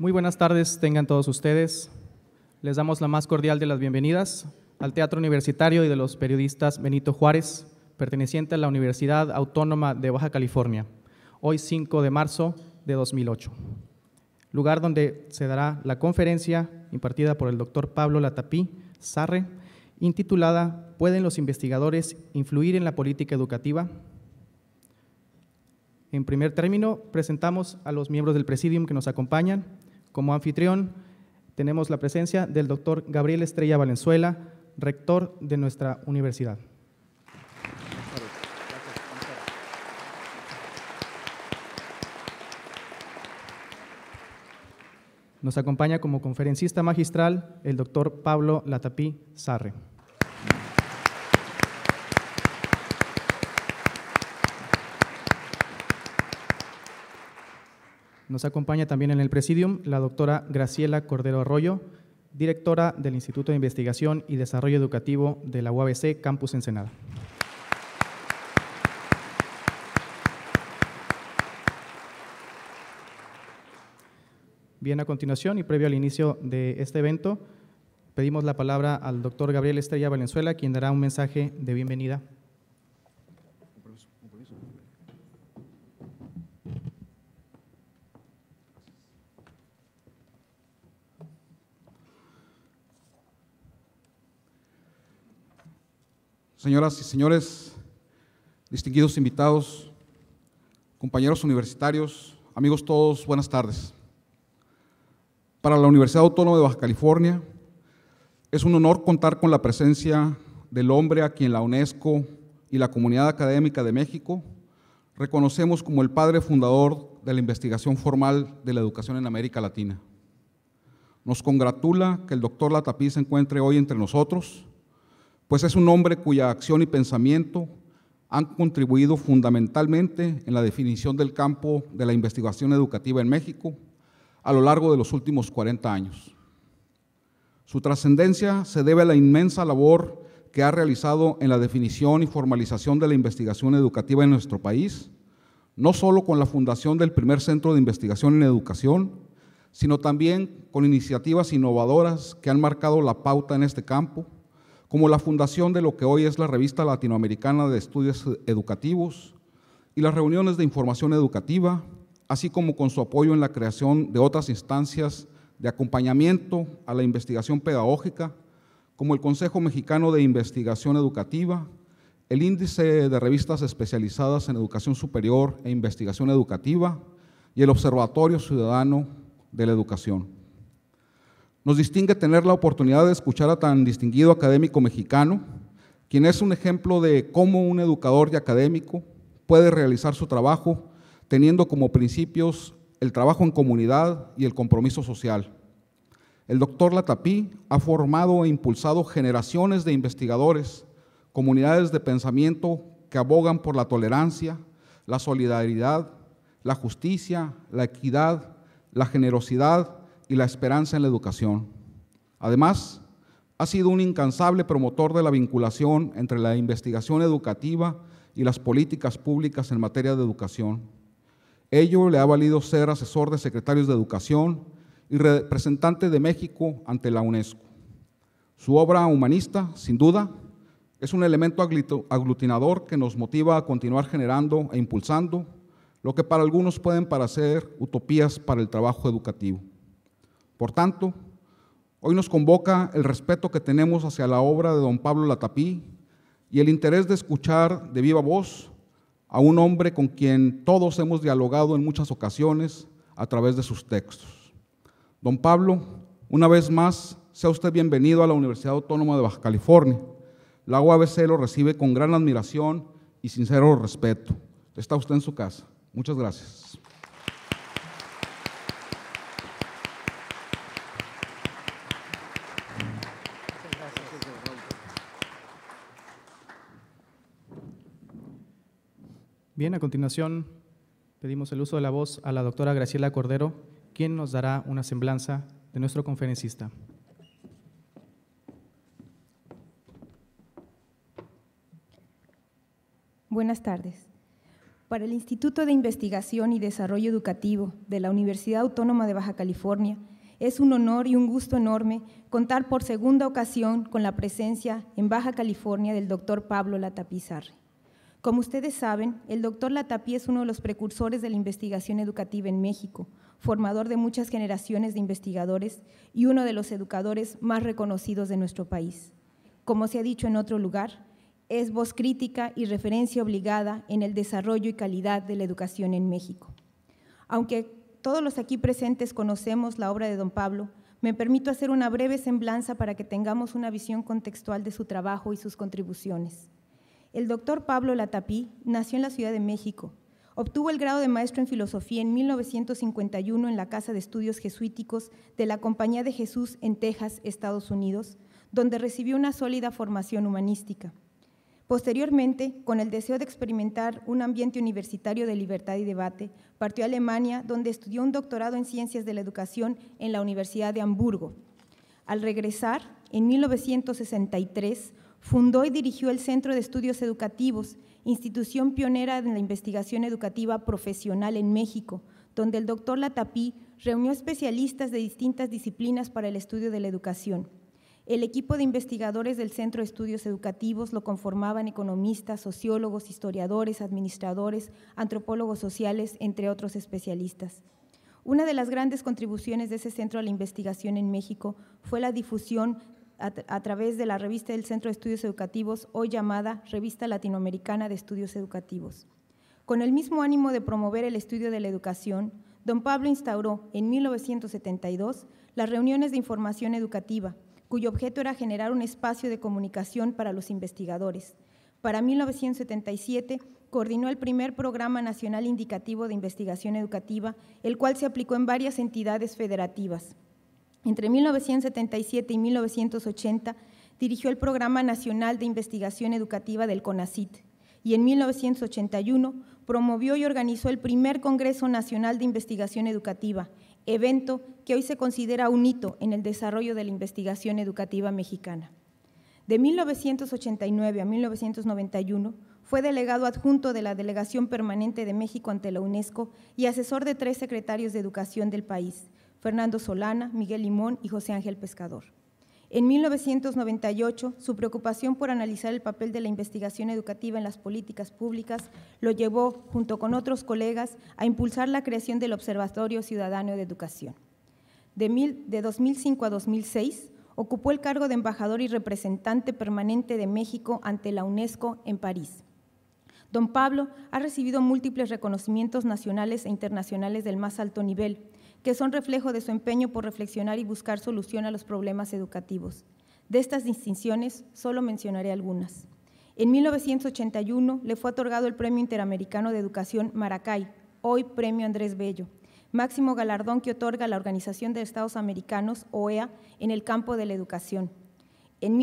Muy buenas tardes tengan todos ustedes. Les damos la más cordial de las bienvenidas al Teatro Universitario y de los Periodistas Benito Juárez, perteneciente a la Universidad Autónoma de Baja California, hoy 5 de marzo de 2008, lugar donde se dará la conferencia impartida por el doctor Pablo Latapí Sarre, intitulada ¿Pueden los investigadores influir en la política educativa? En primer término, presentamos a los miembros del Presidium que nos acompañan. Como anfitrión, tenemos la presencia del doctor Gabriel Estrella Valenzuela, rector de nuestra universidad. Nos acompaña como conferencista magistral el doctor Pablo Latapí Sarre. Nos acompaña también en el Presidium la doctora Graciela Cordero Arroyo, directora del Instituto de Investigación y Desarrollo Educativo de la UABC Campus Ensenada. Bien, a continuación y previo al inicio de este evento, pedimos la palabra al doctor Gabriel Estrella Valenzuela, quien dará un mensaje de bienvenida. Señoras y señores, distinguidos invitados, compañeros universitarios, amigos todos, buenas tardes. Para la Universidad Autónoma de Baja California es un honor contar con la presencia del hombre a quien la UNESCO y la comunidad académica de México reconocemos como el padre fundador de la investigación formal de la educación en América Latina. Nos congratula que el doctor Latapí se encuentre hoy entre nosotros, pues es un hombre cuya acción y pensamiento han contribuido fundamentalmente en la definición del campo de la investigación educativa en México a lo largo de los últimos 40 años. Su trascendencia se debe a la inmensa labor que ha realizado en la definición y formalización de la investigación educativa en nuestro país, no solo con la fundación del primer centro de investigación en educación, sino también con iniciativas innovadoras que han marcado la pauta en este campo, como la fundación de lo que hoy es la Revista Latinoamericana de Estudios Educativos y las reuniones de información educativa, así como con su apoyo en la creación de otras instancias de acompañamiento a la investigación pedagógica, como el Consejo Mexicano de Investigación Educativa, el Índice de Revistas Especializadas en Educación Superior e Investigación Educativa y el Observatorio Ciudadano de la Educación. Nos distingue tener la oportunidad de escuchar a tan distinguido académico mexicano, quien es un ejemplo de cómo un educador y académico puede realizar su trabajo teniendo como principios el trabajo en comunidad y el compromiso social. El doctor Latapí ha formado e impulsado generaciones de investigadores, comunidades de pensamiento que abogan por la tolerancia, la solidaridad, la justicia, la equidad, la generosidad y la esperanza en la educación. Además, ha sido un incansable promotor de la vinculación entre la investigación educativa y las políticas públicas en materia de educación. Ello le ha valido ser asesor de secretarios de Educación y representante de México ante la UNESCO. Su obra humanista, sin duda, es un elemento aglutinador que nos motiva a continuar generando e impulsando lo que para algunos pueden parecer utopías para el trabajo educativo. Por tanto, hoy nos convoca el respeto que tenemos hacia la obra de don Pablo Latapí y el interés de escuchar de viva voz a un hombre con quien todos hemos dialogado en muchas ocasiones a través de sus textos. Don Pablo, una vez más, sea usted bienvenido a la Universidad Autónoma de Baja California. La UABC lo recibe con gran admiración y sincero respeto. Está usted en su casa. Muchas gracias. Bien, a continuación pedimos el uso de la voz a la doctora Graciela Cordero, quien nos dará una semblanza de nuestro conferencista. Buenas tardes. Para el Instituto de Investigación y Desarrollo Educativo de la Universidad Autónoma de Baja California, es un honor y un gusto enorme contar por segunda ocasión con la presencia en Baja California del doctor Pablo Latapí Sarre. Como ustedes saben, el doctor Latapí es uno de los precursores de la investigación educativa en México, formador de muchas generaciones de investigadores y uno de los educadores más reconocidos de nuestro país. Como se ha dicho en otro lugar, es voz crítica y referencia obligada en el desarrollo y calidad de la educación en México. Aunque todos los aquí presentes conocemos la obra de don Pablo, me permito hacer una breve semblanza para que tengamos una visión contextual de su trabajo y sus contribuciones. El doctor Pablo Latapí nació en la Ciudad de México. Obtuvo el grado de maestro en filosofía en 1951 en la Casa de Estudios Jesuíticos de la Compañía de Jesús en Texas, Estados Unidos, donde recibió una sólida formación humanística. Posteriormente, con el deseo de experimentar un ambiente universitario de libertad y debate, partió a Alemania, donde estudió un doctorado en Ciencias de la Educación en la Universidad de Hamburgo. Al regresar, en 1963, fundó y dirigió el Centro de Estudios Educativos, institución pionera en la investigación educativa profesional en México, donde el doctor Latapí reunió especialistas de distintas disciplinas para el estudio de la educación. El equipo de investigadores del Centro de Estudios Educativos lo conformaban economistas, sociólogos, historiadores, administradores, antropólogos sociales, entre otros especialistas. Una de las grandes contribuciones de ese centro a la investigación en México fue la difusión a través de la revista del Centro de Estudios Educativos, hoy llamada Revista Latinoamericana de Estudios Educativos. Con el mismo ánimo de promover el estudio de la educación, don Pablo instauró en 1972 las reuniones de información educativa, cuyo objeto era generar un espacio de comunicación para los investigadores. Para 1977, coordinó el primer Programa Nacional Indicativo de Investigación Educativa, el cual se aplicó en varias entidades federativas. Entre 1977 y 1980 dirigió el Programa Nacional de Investigación Educativa del CONACYT y en 1981 promovió y organizó el primer Congreso Nacional de Investigación Educativa, evento que hoy se considera un hito en el desarrollo de la investigación educativa mexicana. De 1989 a 1991 fue delegado adjunto de la Delegación Permanente de México ante la UNESCO y asesor de 3 secretarios de Educación del país, Fernando Solana, Miguel Limón y José Ángel Pescador. En 1998, su preocupación por analizar el papel de la investigación educativa en las políticas públicas lo llevó, junto con otros colegas, a impulsar la creación del Observatorio Ciudadano de Educación. De 2005 a 2006, ocupó el cargo de embajador y representante permanente de México ante la UNESCO en París. Don Pablo ha recibido múltiples reconocimientos nacionales e internacionales del más alto nivel, que son reflejo de su empeño por reflexionar y buscar solución a los problemas educativos. De estas distinciones, solo mencionaré algunas. En 1981 le fue otorgado el Premio Interamericano de Educación Maracay, hoy Premio Andrés Bello, máximo galardón que otorga la Organización de Estados Americanos, OEA, en el campo de la educación. En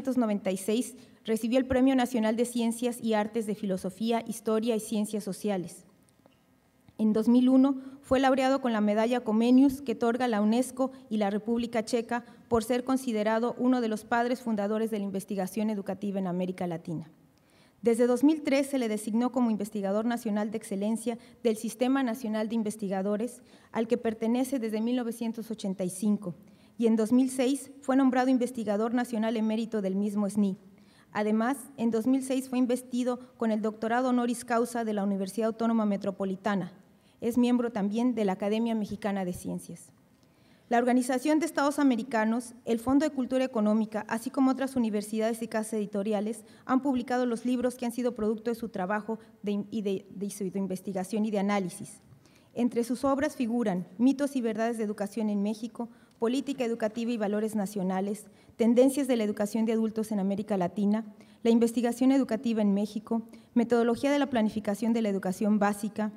1996 recibió el Premio Nacional de Ciencias y Artes de Filosofía, Historia y Ciencias Sociales. En 2001 fue laureado con la medalla Comenius que otorga la UNESCO y la República Checa por ser considerado uno de los padres fundadores de la investigación educativa en América Latina. Desde 2003 se le designó como investigador nacional de excelencia del Sistema Nacional de Investigadores, al que pertenece desde 1985, y en 2006 fue nombrado investigador nacional emérito del mismo SNI. Además, en 2006 fue investido con el doctorado honoris causa de la Universidad Autónoma Metropolitana. Es miembro también de la Academia Mexicana de Ciencias. La Organización de Estados Americanos, el Fondo de Cultura Económica, así como otras universidades y casas editoriales, han publicado los libros que han sido producto de su trabajo de su investigación y de análisis. Entre sus obras figuran Mitos y verdades de educación en México, Política educativa y valores nacionales, Tendencias de la educación de adultos en América Latina, La investigación educativa en México, Metodología de la planificación de la educación básica,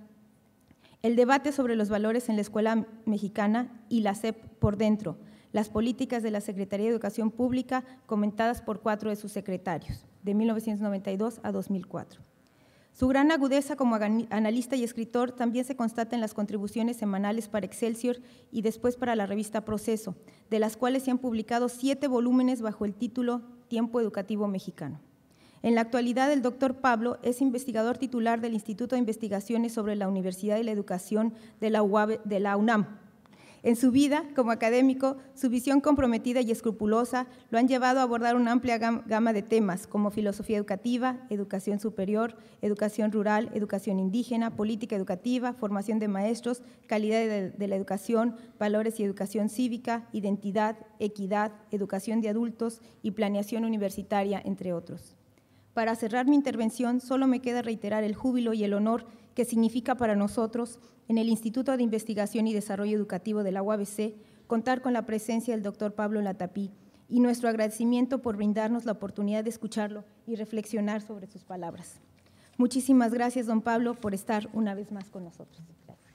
El debate sobre los valores en la escuela mexicana y la SEP por dentro, las políticas de la Secretaría de Educación Pública comentadas por 4 de sus secretarios, de 1992 a 2004. Su gran agudeza como analista y escritor también se constata en las contribuciones semanales para Excelsior y después para la revista Proceso, de las cuales se han publicado 7 volúmenes bajo el título Tiempo Educativo Mexicano. En la actualidad, el doctor Pablo es investigador titular del Instituto de Investigaciones sobre la Universidad y la Educación de la UNAM. En su vida como académico, su visión comprometida y escrupulosa lo han llevado a abordar una amplia gama de temas como filosofía educativa, educación superior, educación rural, educación indígena, política educativa, formación de maestros, calidad de la educación, valores y educación cívica, identidad, equidad, educación de adultos y planeación universitaria, entre otros. Para cerrar mi intervención, solo me queda reiterar el júbilo y el honor que significa para nosotros, en el Instituto de Investigación y Desarrollo Educativo de la UABC, contar con la presencia del doctor Pablo Latapí y nuestro agradecimiento por brindarnos la oportunidad de escucharlo y reflexionar sobre sus palabras. Muchísimas gracias, don Pablo, por estar una vez más con nosotros. Gracias.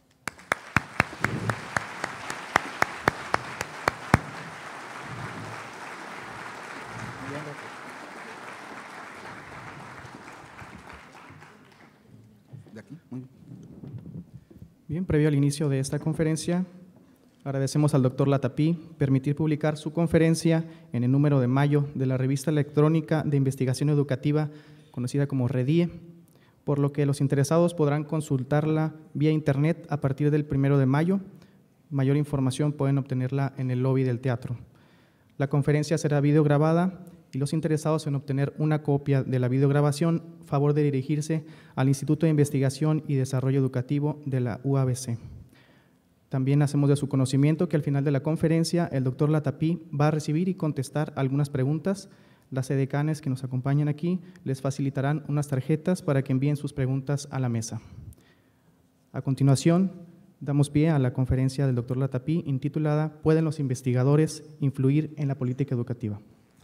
Bien, previo al inicio de esta conferencia, agradecemos al doctor Latapí permitir publicar su conferencia en el número de mayo de la revista electrónica de investigación educativa conocida como REDIE, por lo que los interesados podrán consultarla vía internet a partir del 1 de mayo. Mayor información pueden obtenerla en el lobby del teatro. La conferencia será videograbada y los interesados en obtener una copia de la videograbación, favor de dirigirse al Instituto de Investigación y Desarrollo Educativo de la UABC. También hacemos de su conocimiento que al final de la conferencia el doctor Latapí va a recibir y contestar algunas preguntas. Las edecanes que nos acompañan aquí les facilitarán unas tarjetas para que envíen sus preguntas a la mesa. A continuación, damos pie a la conferencia del doctor Latapí intitulada ¿Pueden los investigadores influir en la política educativa?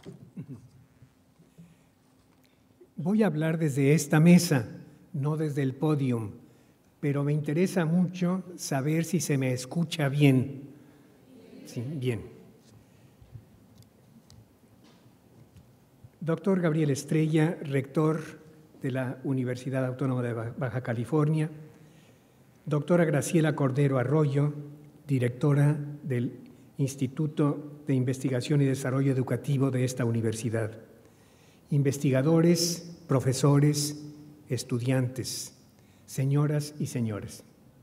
Voy a hablar desde esta mesa, no desde el podium, pero me interesa mucho saber si se me escucha bien. Sí, bien. Doctor Gabriel Estrella, rector de la Universidad Autónoma de Baja California. Doctora Graciela Cordero Arroyo, directora del Instituto de Investigación y Desarrollo Educativo de esta universidad. Investigadores, profesores, estudiantes, señoras y señores.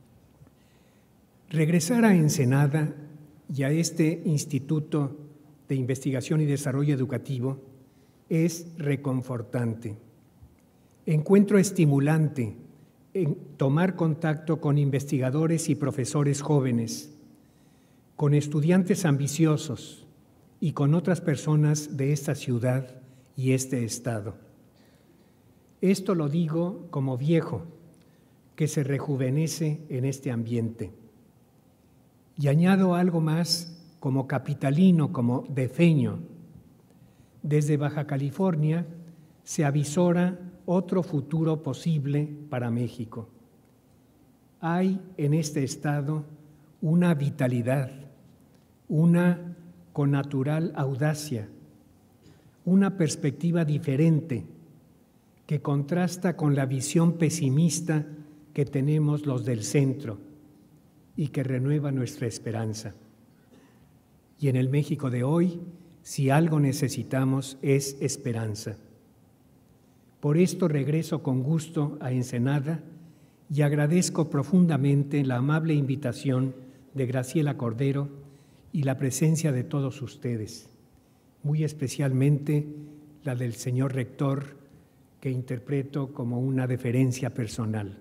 Regresar a Ensenada y a este Instituto de Investigación y Desarrollo Educativo es reconfortante. Encuentro estimulante en tomar contacto con investigadores y profesores jóvenes, con estudiantes ambiciosos y con otras personas de esta ciudad y este estado. Esto lo digo como viejo que se rejuvenece en este ambiente. Y añado algo más como capitalino, como defeño. Desde Baja California se avisora otro futuro posible para México. Hay en este estado una vitalidad, una connatural audacia, una perspectiva diferente que contrasta con la visión pesimista que tenemos los del centro y que renueva nuestra esperanza. Y en el México de hoy, si algo necesitamos es esperanza. Por esto regreso con gusto a Ensenada y agradezco profundamente la amable invitación de Graciela Cordero y la presencia de todos ustedes, muy especialmente la del señor rector, que interpreto como una deferencia personal.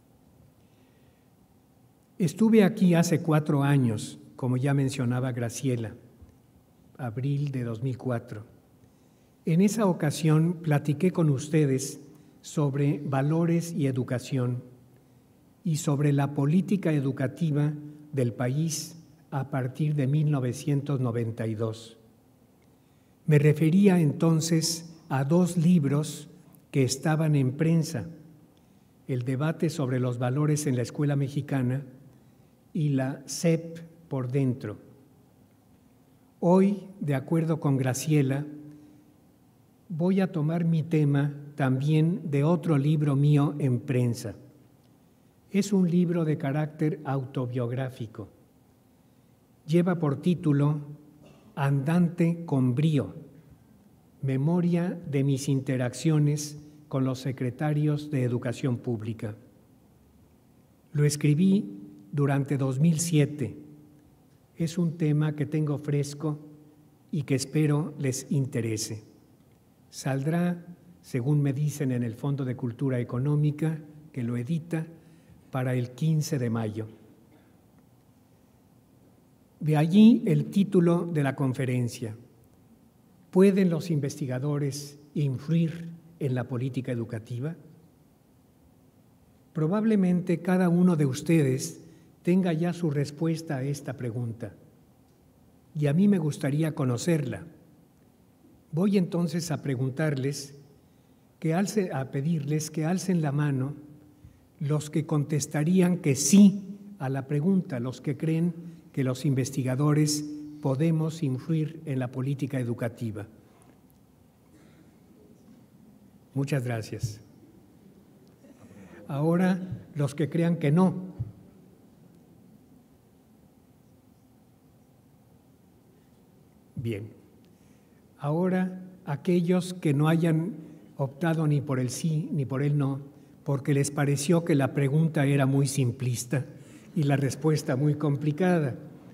Estuve aquí hace 4 años, como ya mencionaba Graciela, abril de 2004. En esa ocasión platiqué con ustedes sobre valores y educación y sobre la política educativa del país a partir de 1992. Me refería entonces a 2 libros que estaban en prensa, el debate sobre los valores en la escuela mexicana y la SEP por dentro. Hoy, de acuerdo con Graciela, voy a tomar mi tema también de otro libro mío en prensa. Es un libro de carácter autobiográfico. Lleva por título Andante con brío, Memoria de mis interacciones con los secretarios de Educación Pública. Lo escribí durante 2007. Es un tema que tengo fresco y que espero les interese. Saldrá, según me dicen en el Fondo de Cultura Económica, que lo edita, para el 15 de mayo. De allí el título de la conferencia: ¿Pueden los investigadores influir en la política educativa? Probablemente cada uno de ustedes tenga ya su respuesta a esta pregunta, y a mí me gustaría conocerla. Voy entonces a pedirles que alcen la mano los que contestarían que sí a la pregunta, los que creen que los investigadores podemos influir en la política educativa. Muchas gracias. Ahora, los que crean que no. Bien. Ahora, aquellos que no hayan optado ni por el sí ni por el no, porque les pareció que la pregunta era muy simplista y la respuesta muy complicada.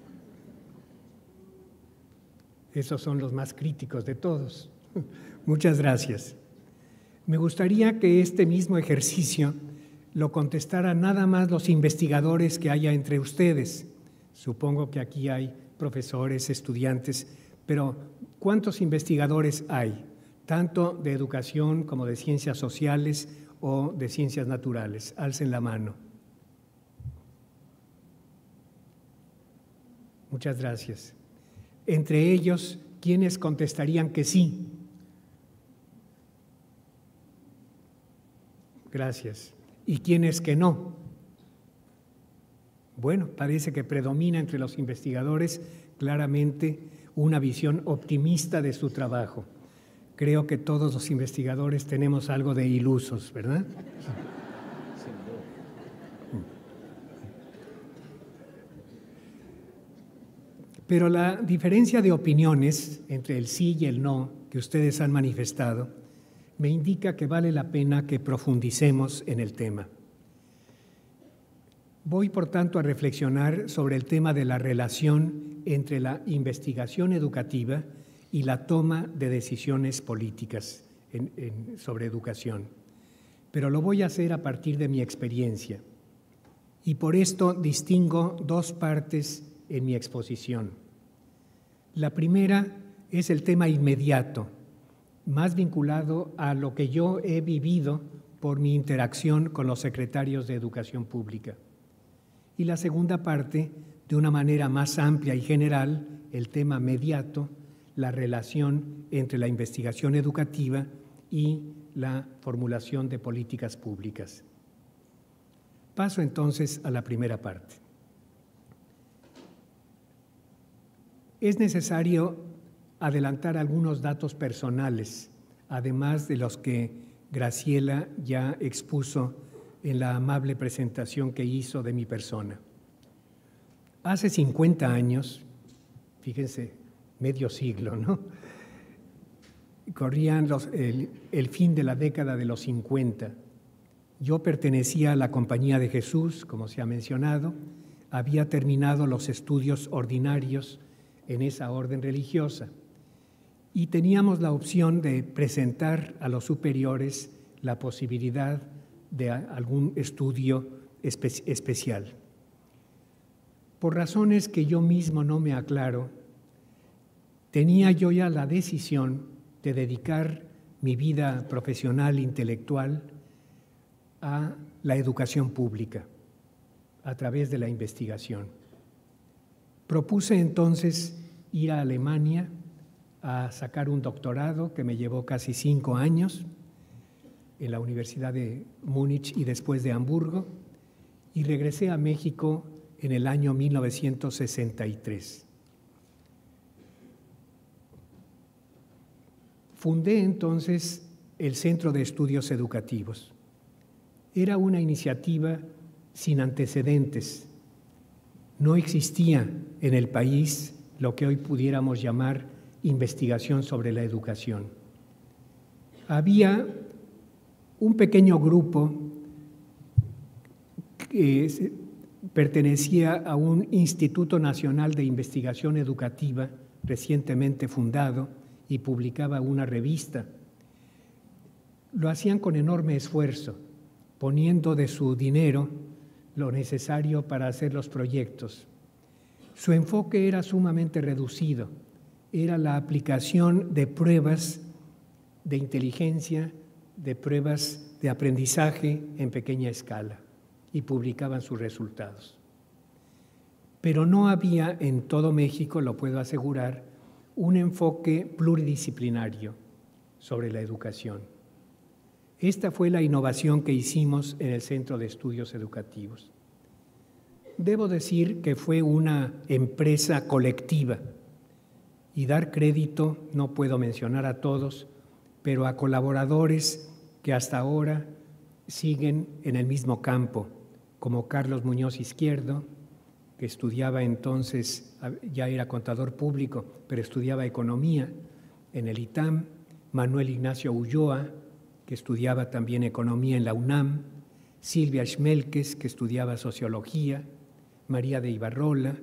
Esos son los más críticos de todos. Muchas gracias. Me gustaría que este mismo ejercicio lo contestaran nada más los investigadores que haya entre ustedes. Supongo que aquí hay profesores, estudiantes, pero ¿cuántos investigadores hay? Tanto de educación como de ciencias sociales o de ciencias naturales. Alcen la mano. Muchas gracias. Entre ellos, ¿quiénes contestarían que sí? Gracias. ¿Y quiénes que no? Bueno, parece que predomina entre los investigadores claramente una visión optimista de su trabajo. Creo que todos los investigadores tenemos algo de ilusos, ¿verdad? Pero la diferencia de opiniones entre el sí y el no que ustedes han manifestado me indica que vale la pena que profundicemos en el tema. Voy, por tanto, a reflexionar sobre el tema de la relación entre la investigación educativa y la toma de decisiones políticas sobre educación. Pero lo voy a hacer a partir de mi experiencia. Y por esto distingo dos partes en mi exposición. La primera es el tema inmediato, más vinculado a lo que yo he vivido por mi interacción con los secretarios de Educación Pública. Y la segunda parte, de una manera más amplia y general, el tema mediato, la relación entre la investigación educativa y la formulación de políticas públicas. Paso entonces a la primera parte. Es necesario adelantar algunos datos personales, además de los que Graciela ya expuso en la amable presentación que hizo de mi persona. Hace 50 años, fíjense, medio siglo, ¿no? Corrían el fin de la década de los 50. Yo pertenecía a la Compañía de Jesús, como se ha mencionado, había terminado los estudios ordinarios en esa orden religiosa y teníamos la opción de presentar a los superiores la posibilidad de algún estudio especial. Por razones que yo mismo no me aclaro, tenía yo ya la decisión de dedicar mi vida profesional, intelectual, a la educación pública, a través de la investigación. Propuse entonces ir a Alemania a sacar un doctorado que me llevó casi 5 años en la Universidad de Múnich y después de Hamburgo, y regresé a México en el año 1963. Fundé entonces el Centro de Estudios Educativos. Era una iniciativa sin antecedentes. No existía en el país lo que hoy pudiéramos llamar investigación sobre la educación. Había un pequeño grupo que pertenecía a un Instituto Nacional de Investigación Educativa recientemente fundado y publicaba una revista. Lo hacían con enorme esfuerzo, poniendo de su dinero lo necesario para hacer los proyectos. Su enfoque era sumamente reducido, era la aplicación de pruebas de inteligencia, de pruebas de aprendizaje en pequeña escala, y publicaban sus resultados. Pero no había en todo México, lo puedo asegurar, un enfoque pluridisciplinario sobre la educación. Esta fue la innovación que hicimos en el Centro de Estudios Educativos. Debo decir que fue una empresa colectiva y dar crédito, no puedo mencionar a todos, pero a colaboradores que hasta ahora siguen en el mismo campo, como Carlos Muñoz Izquierdo, que estudiaba entonces, ya era contador público, pero estudiaba economía en el ITAM, Manuel Ignacio Ulloa, que estudiaba también economía en la UNAM, Silvia Schmelkes, que estudiaba sociología, María de Ibarrola,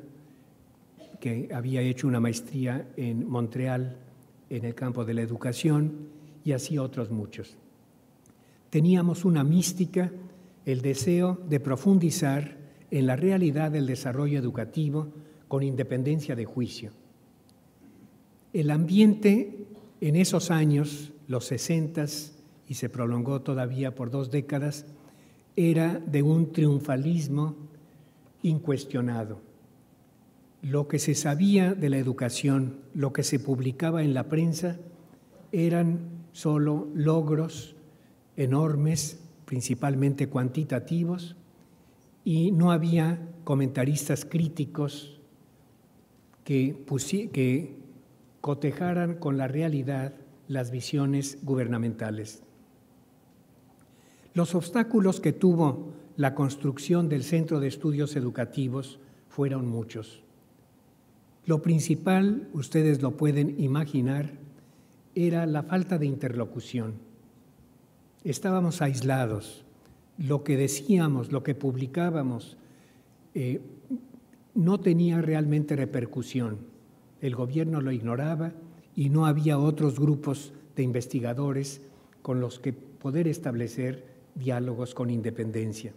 que había hecho una maestría en Montreal en el campo de la educación, y así otros muchos. Teníamos una mística, el deseo de profundizar en la realidad del desarrollo educativo con independencia de juicio. El ambiente en esos años, los 60s, y se prolongó todavía por 2 décadas, era de un triunfalismo incuestionado. Lo que se sabía de la educación, lo que se publicaba en la prensa, eran solo logros enormes, principalmente cuantitativos, y no había comentaristas críticos que cotejaran con la realidad las visiones gubernamentales. Los obstáculos que tuvo la construcción del Centro de Estudios Educativos fueron muchos. Lo principal, ustedes lo pueden imaginar, era la falta de interlocución. Estábamos aislados. Lo que decíamos, lo que publicábamos, no tenía realmente repercusión. El gobierno lo ignoraba y no había otros grupos de investigadores con los que poder establecer diálogos con independencia.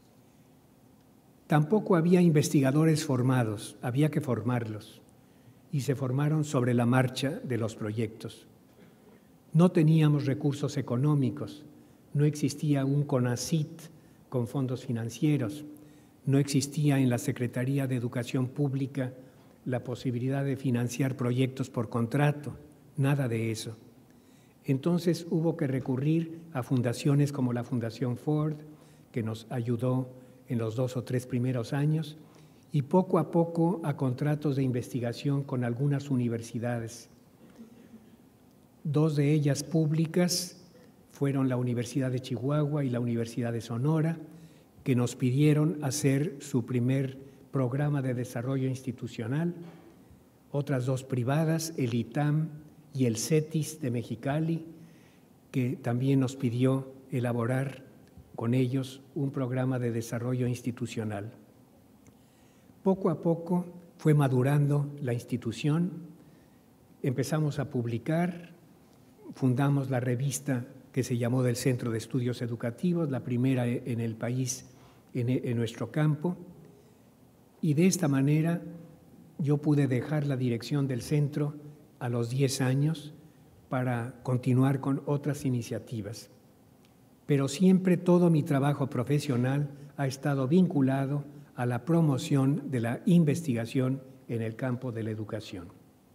Tampoco había investigadores formados, había que formarlos, y se formaron sobre la marcha de los proyectos. No teníamos recursos económicos, no existía un CONACYT con fondos financieros, no existía en la Secretaría de Educación Pública la posibilidad de financiar proyectos por contrato, nada de eso. Entonces hubo que recurrir a fundaciones como la Fundación Ford, que nos ayudó en los 2 o 3 primeros años, y poco a poco a contratos de investigación con algunas universidades. 2 de ellas públicas fueron la Universidad de Chihuahua y la Universidad de Sonora, que nos pidieron hacer su primer programa de desarrollo institucional. Otras 2 privadas, el ITAM y el CETIS de Mexicali, que también nos pidió elaborar con ellos un programa de desarrollo institucional. Poco a poco fue madurando la institución, empezamos a publicar, fundamos la revista que se llamó del Centro de Estudios Educativos, la primera en el país, en nuestro campo, y de esta manera yo pude dejar la dirección del centro a los 10 años para continuar con otras iniciativas. Pero siempre todo mi trabajo profesional ha estado vinculado a la promoción de la investigación en el campo de la educación.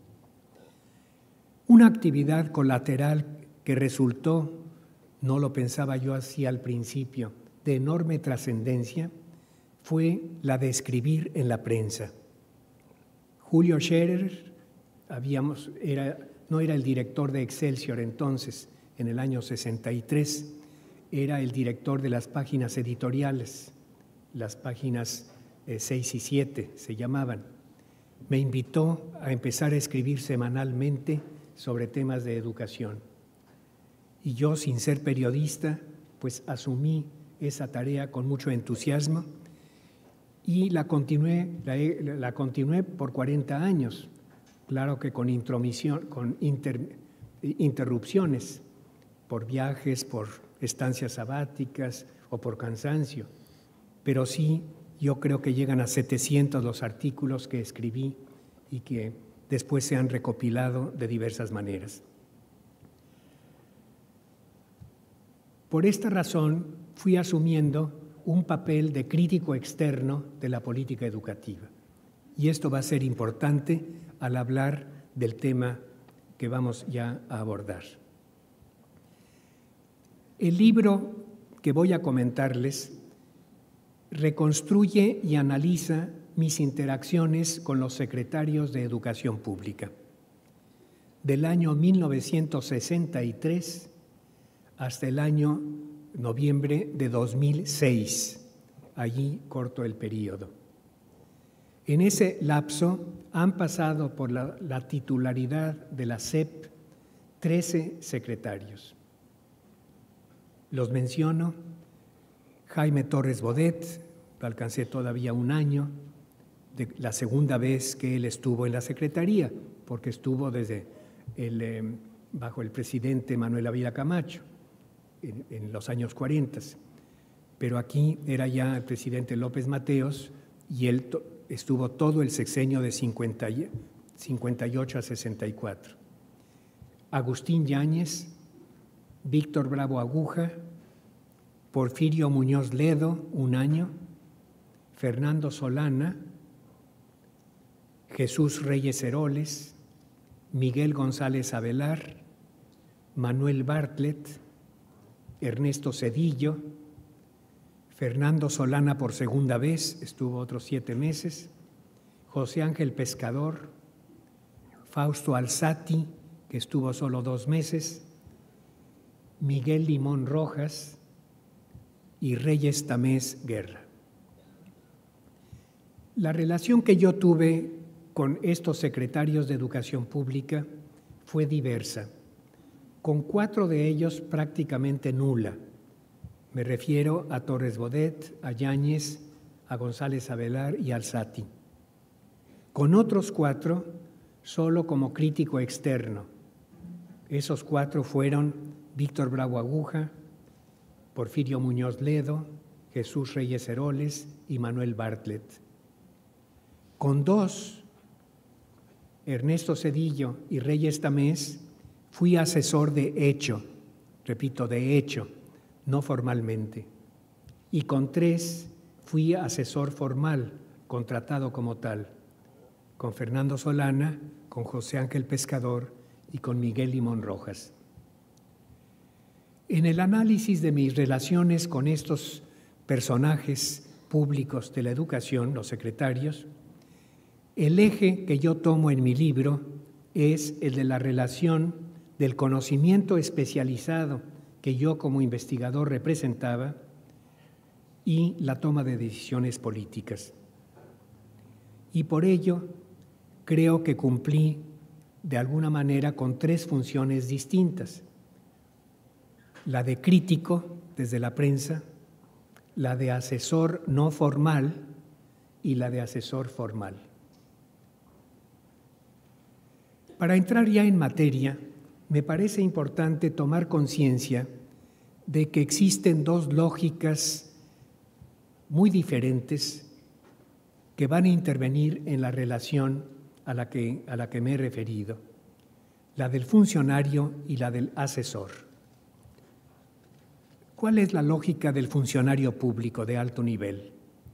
Una actividad colateral que resultó, no lo pensaba yo así al principio, de enorme trascendencia, fue la de escribir en la prensa. Julio Scherer, no era el director de Excelsior entonces, en el año 63, era el director de las páginas editoriales, las páginas 6 y 7 se llamaban. Me invitó a empezar a escribir semanalmente sobre temas de educación. y yo, sin ser periodista, pues asumí esa tarea con mucho entusiasmo y la continué por 40 años, claro que con interrupciones, por viajes, por estancias sabáticas o por cansancio, pero sí, yo creo que llegan a 700 los artículos que escribí y que después se han recopilado de diversas maneras. Por esta razón, fui asumiendo un papel de crítico externo de la política educativa. Y esto va a ser importante al hablar del tema que vamos ya a abordar. El libro que voy a comentarles reconstruye y analiza mis interacciones con los secretarios de Educación Pública, del año 1963 hasta el año noviembre de 2006. Allí corto el periodo. En ese lapso han pasado por la titularidad de la SEP 13 secretarios. Los menciono: Jaime Torres Bodet, alcancé todavía un año, de la segunda vez que él estuvo en la Secretaría, porque estuvo desde bajo el presidente Manuel Ávila Camacho en los años 40, pero aquí era ya el presidente López Mateos y él estuvo todo el sexenio de 58 a 64. Agustín Yáñez, Víctor Bravo Aguja, Porfirio Muñoz Ledo, un año, Fernando Solana, Jesús Reyes Heroles, Miguel González Avelar, Manuel Bartlett, Ernesto Cedillo, Fernando Solana por segunda vez, estuvo otros 7 meses, José Ángel Pescador, Fausto Alzati, que estuvo solo 2 meses, Miguel Limón Rojas y Reyes Tamés Guerra. La relación que yo tuve con estos secretarios de Educación Pública fue diversa, con 4 de ellos prácticamente nula. Me refiero a Torres Bodet, a Yáñez, a González Avelar y Alzati. Con otros 4, solo como crítico externo. Esos 4 fueron Víctor Bravo Aguja, Porfirio Muñoz Ledo, Jesús Reyes Heroles y Manuel Bartlett. Con 2, Ernesto Cedillo y Reyes Tamés, fui asesor de hecho, repito, de hecho, no formalmente. Y con 3 fui asesor formal, contratado como tal, con Fernando Solana, con José Ángel Pescador y con Miguel Limón Rojas. En el análisis de mis relaciones con estos personajes públicos de la educación, los secretarios, el eje que yo tomo en mi libro es el de la relación del conocimiento especializado que yo como investigador representaba y la toma de decisiones políticas. Y por ello creo que cumplí de alguna manera con 3 funciones distintas: la de crítico desde la prensa, la de asesor no formal y la de asesor formal. Para entrar ya en materia, me parece importante tomar conciencia de que existen 2 lógicas muy diferentes que van a intervenir en la relación a la que me he referido, la del funcionario y la del asesor. ¿Cuál es la lógica del funcionario público de alto nivel?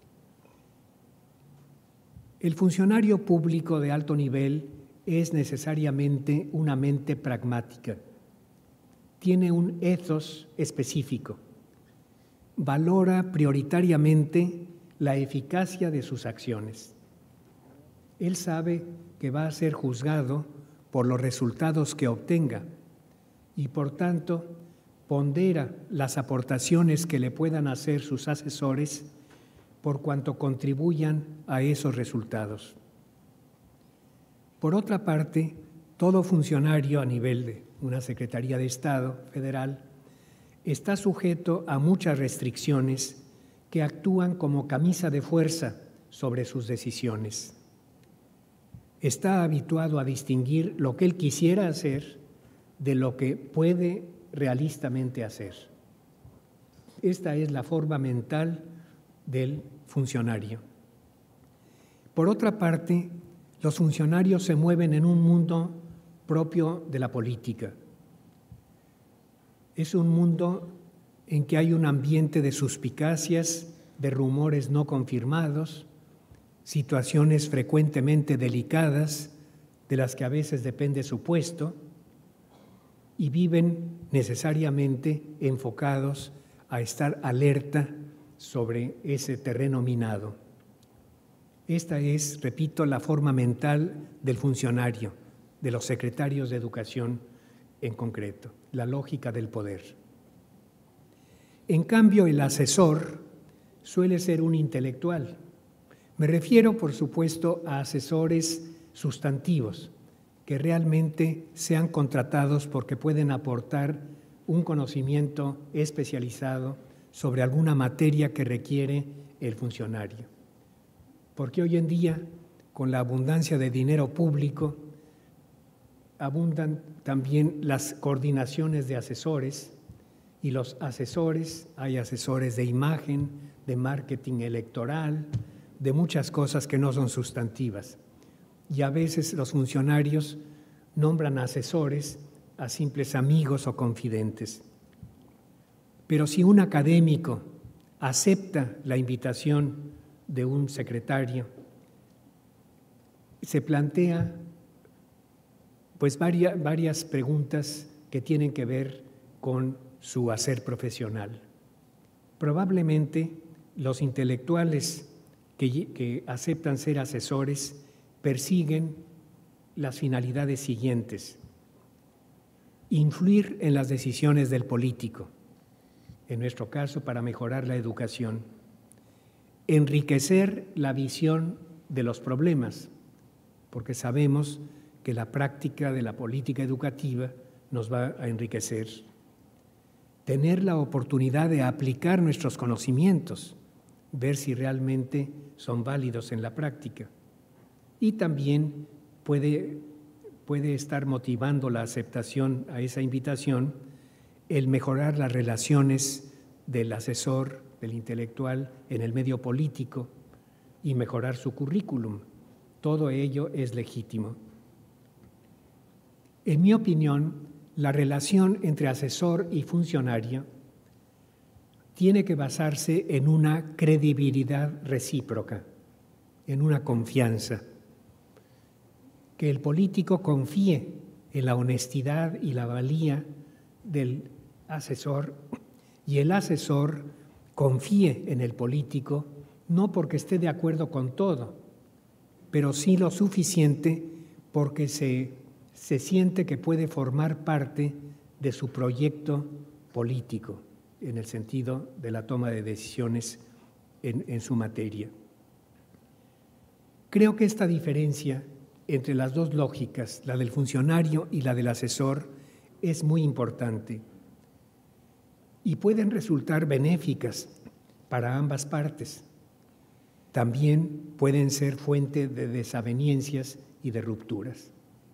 El funcionario público de alto nivel es necesariamente una mente pragmática. Tiene un ethos específico. Valora prioritariamente la eficacia de sus acciones. Él sabe que va a ser juzgado por los resultados que obtenga y, por tanto, pondera las aportaciones que le puedan hacer sus asesores por cuanto contribuyan a esos resultados. Por otra parte, Todo funcionario a nivel de una Secretaría de Estado federal está sujeto a muchas restricciones que actúan como camisa de fuerza sobre sus decisiones. Está habituado a distinguir lo que él quisiera hacer de lo que puede realistamente hacer. Esta es la forma mental del funcionario. Por otra parte, los funcionarios se mueven en un mundo propio de la política. Es un mundo en que hay un ambiente de suspicacias, de rumores no confirmados, situaciones frecuentemente delicadas, de las que a veces depende su puesto, y viven necesariamente enfocados a estar alerta sobre ese terreno minado. Esta es, repito, la forma mental del funcionario, de los secretarios de Educación en concreto, la lógica del poder. En cambio, el asesor suele ser un intelectual. Me refiero, por supuesto, a asesores sustantivos, que realmente sean contratados porque pueden aportar un conocimiento especializado sobre alguna materia que requiere el funcionario. Porque hoy en día, con la abundancia de dinero público, abundan también las coordinaciones de asesores, y los asesores, hay asesores de imagen, de marketing electoral, de muchas cosas que no son sustantivas. Y a veces los funcionarios nombran asesores a simples amigos o confidentes. Pero si un académico acepta la invitación de un secretario, se plantea pues varias preguntas que tienen que ver con su hacer profesional. Probablemente los intelectuales que aceptan ser asesores persiguen las finalidades siguientes: influir en las decisiones del político, en nuestro caso para mejorar la educación, enriquecer la visión de los problemas, porque sabemos que la práctica de la política educativa nos va a enriquecer, tener la oportunidad de aplicar nuestros conocimientos, ver si realmente son válidos en la práctica. Y también puede estar motivando la aceptación a esa invitación el mejorar las relaciones del asesor, del intelectual, en el medio político y mejorar su currículum. Todo ello es legítimo. En mi opinión, la relación entre asesor y funcionario tiene que basarse en una credibilidad recíproca, en una confianza. Que el político confíe en la honestidad y la valía del asesor y el asesor confíe en el político, no porque esté de acuerdo con todo, pero sí lo suficiente porque se siente que puede formar parte de su proyecto político, en el sentido de la toma de decisiones en su materia. Creo que esta diferencia entre las dos lógicas, la del funcionario y la del asesor, es muy importante y pueden resultar benéficas para ambas partes. También pueden ser fuente de desavenencias y de rupturas.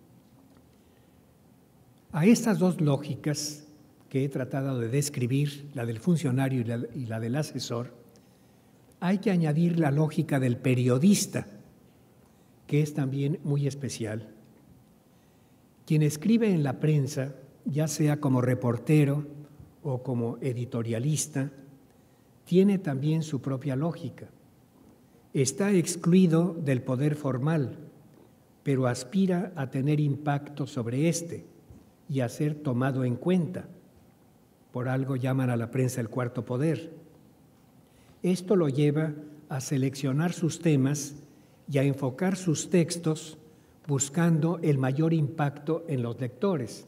A estas dos lógicas que he tratado de describir, la del funcionario y la del asesor, hay que añadir la lógica del periodista, que es también muy especial. Quien escribe en la prensa, ya sea como reportero o como editorialista, tiene también su propia lógica. Está excluido del poder formal, pero aspira a tener impacto sobre éste y a ser tomado en cuenta. Por algo llaman a la prensa el cuarto poder. Esto lo lleva a seleccionar sus temas y a enfocar sus textos buscando el mayor impacto en los lectores.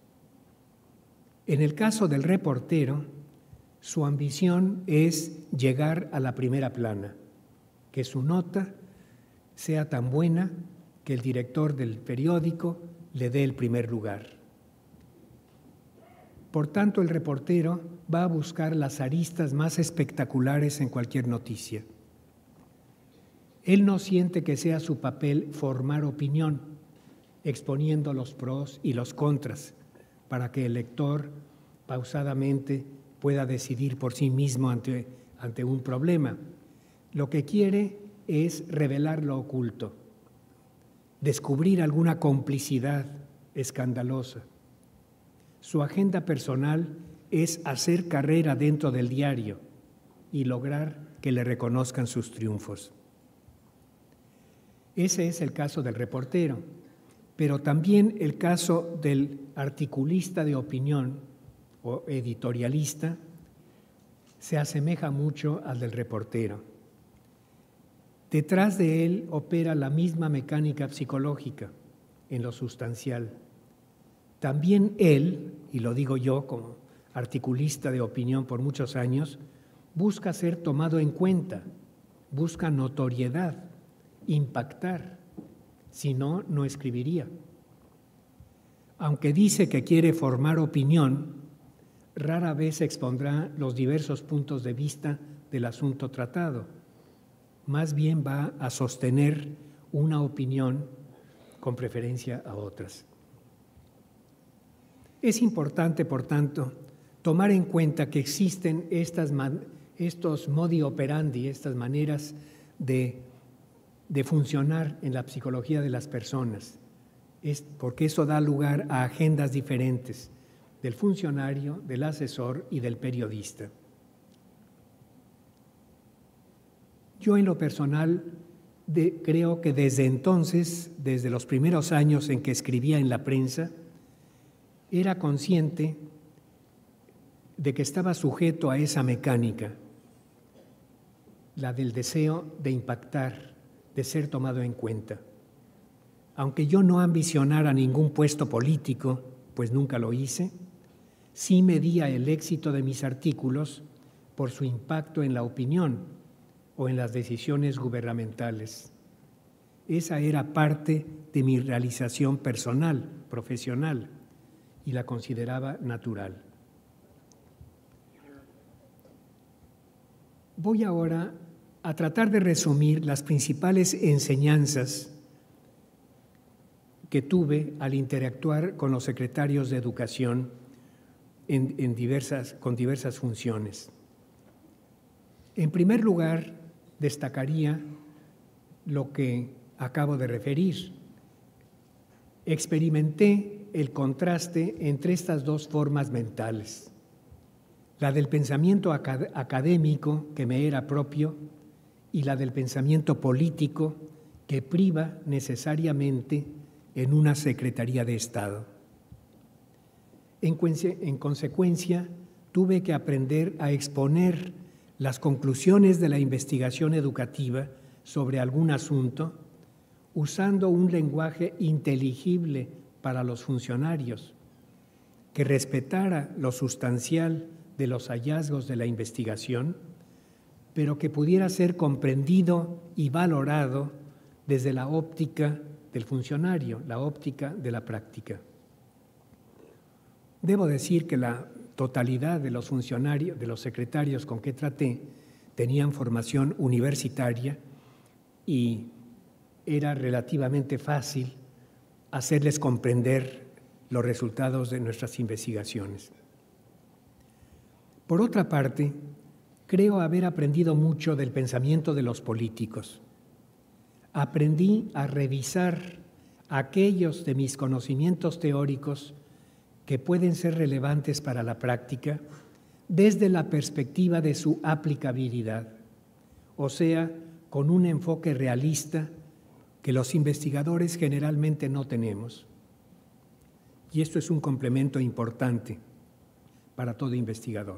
En el caso del reportero, su ambición es llegar a la primera plana, que su nota sea tan buena que el director del periódico le dé el primer lugar. Por tanto, el reportero va a buscar las aristas más espectaculares en cualquier noticia. Él no siente que sea su papel formar opinión, exponiendo los pros y los contras, para que el lector pausadamente pueda decidir por sí mismo ante un problema. Lo que quiere es revelar lo oculto, descubrir alguna complicidad escandalosa. Su agenda personal es hacer carrera dentro del diario y lograr que le reconozcan sus triunfos. Ese es el caso del reportero, pero también el caso del articulista de opinión o editorialista se asemeja mucho al del reportero. Detrás de él opera la misma mecánica psicológica en lo sustancial. También él, y lo digo yo como articulista de opinión por muchos años, busca ser tomado en cuenta, busca notoriedad, impactar, si no, no escribiría. Aunque dice que quiere formar opinión, rara vez expondrá los diversos puntos de vista del asunto tratado. Más bien va a sostener una opinión con preferencia a otras. Es importante, por tanto, tomar en cuenta que existen estos modi operandi, estas maneras de funcionar en la psicología de las personas, porque eso da lugar a agendas diferentes del funcionario, del asesor y del periodista. Yo en lo personal creo que desde entonces, desde los primeros años en que escribía en la prensa, era consciente de que estaba sujeto a esa mecánica, la del deseo de impactar, de ser tomado en cuenta. Aunque yo no ambicionara ningún puesto político, pues nunca lo hice, sí medía el éxito de mis artículos por su impacto en la opinión o en las decisiones gubernamentales. Esa era parte de mi realización personal, profesional, y la consideraba natural. Voy ahora a tratar de resumir las principales enseñanzas que tuve al interactuar con los secretarios de Educación con diversas funciones. En primer lugar, destacaría lo que acabo de referir. Experimenté el contraste entre estas dos formas mentales, la del pensamiento académico que me era propio y la del pensamiento político que priva necesariamente en una Secretaría de Estado. En consecuencia, tuve que aprender a exponer las conclusiones de la investigación educativa sobre algún asunto usando un lenguaje inteligible para los funcionarios, que respetara lo sustancial de los hallazgos de la investigación, pero que pudiera ser comprendido y valorado desde la óptica del funcionario, la óptica de la práctica. Debo decir que la totalidad de los funcionarios, de los secretarios con que traté, tenían formación universitaria y era relativamente fácil hacerles comprender los resultados de nuestras investigaciones. Por otra parte, creo haber aprendido mucho del pensamiento de los políticos. Aprendí a revisar aquellos de mis conocimientos teóricos que pueden ser relevantes para la práctica desde la perspectiva de su aplicabilidad, o sea, con un enfoque realista que los investigadores generalmente no tenemos. Y esto es un complemento importante para todo investigador.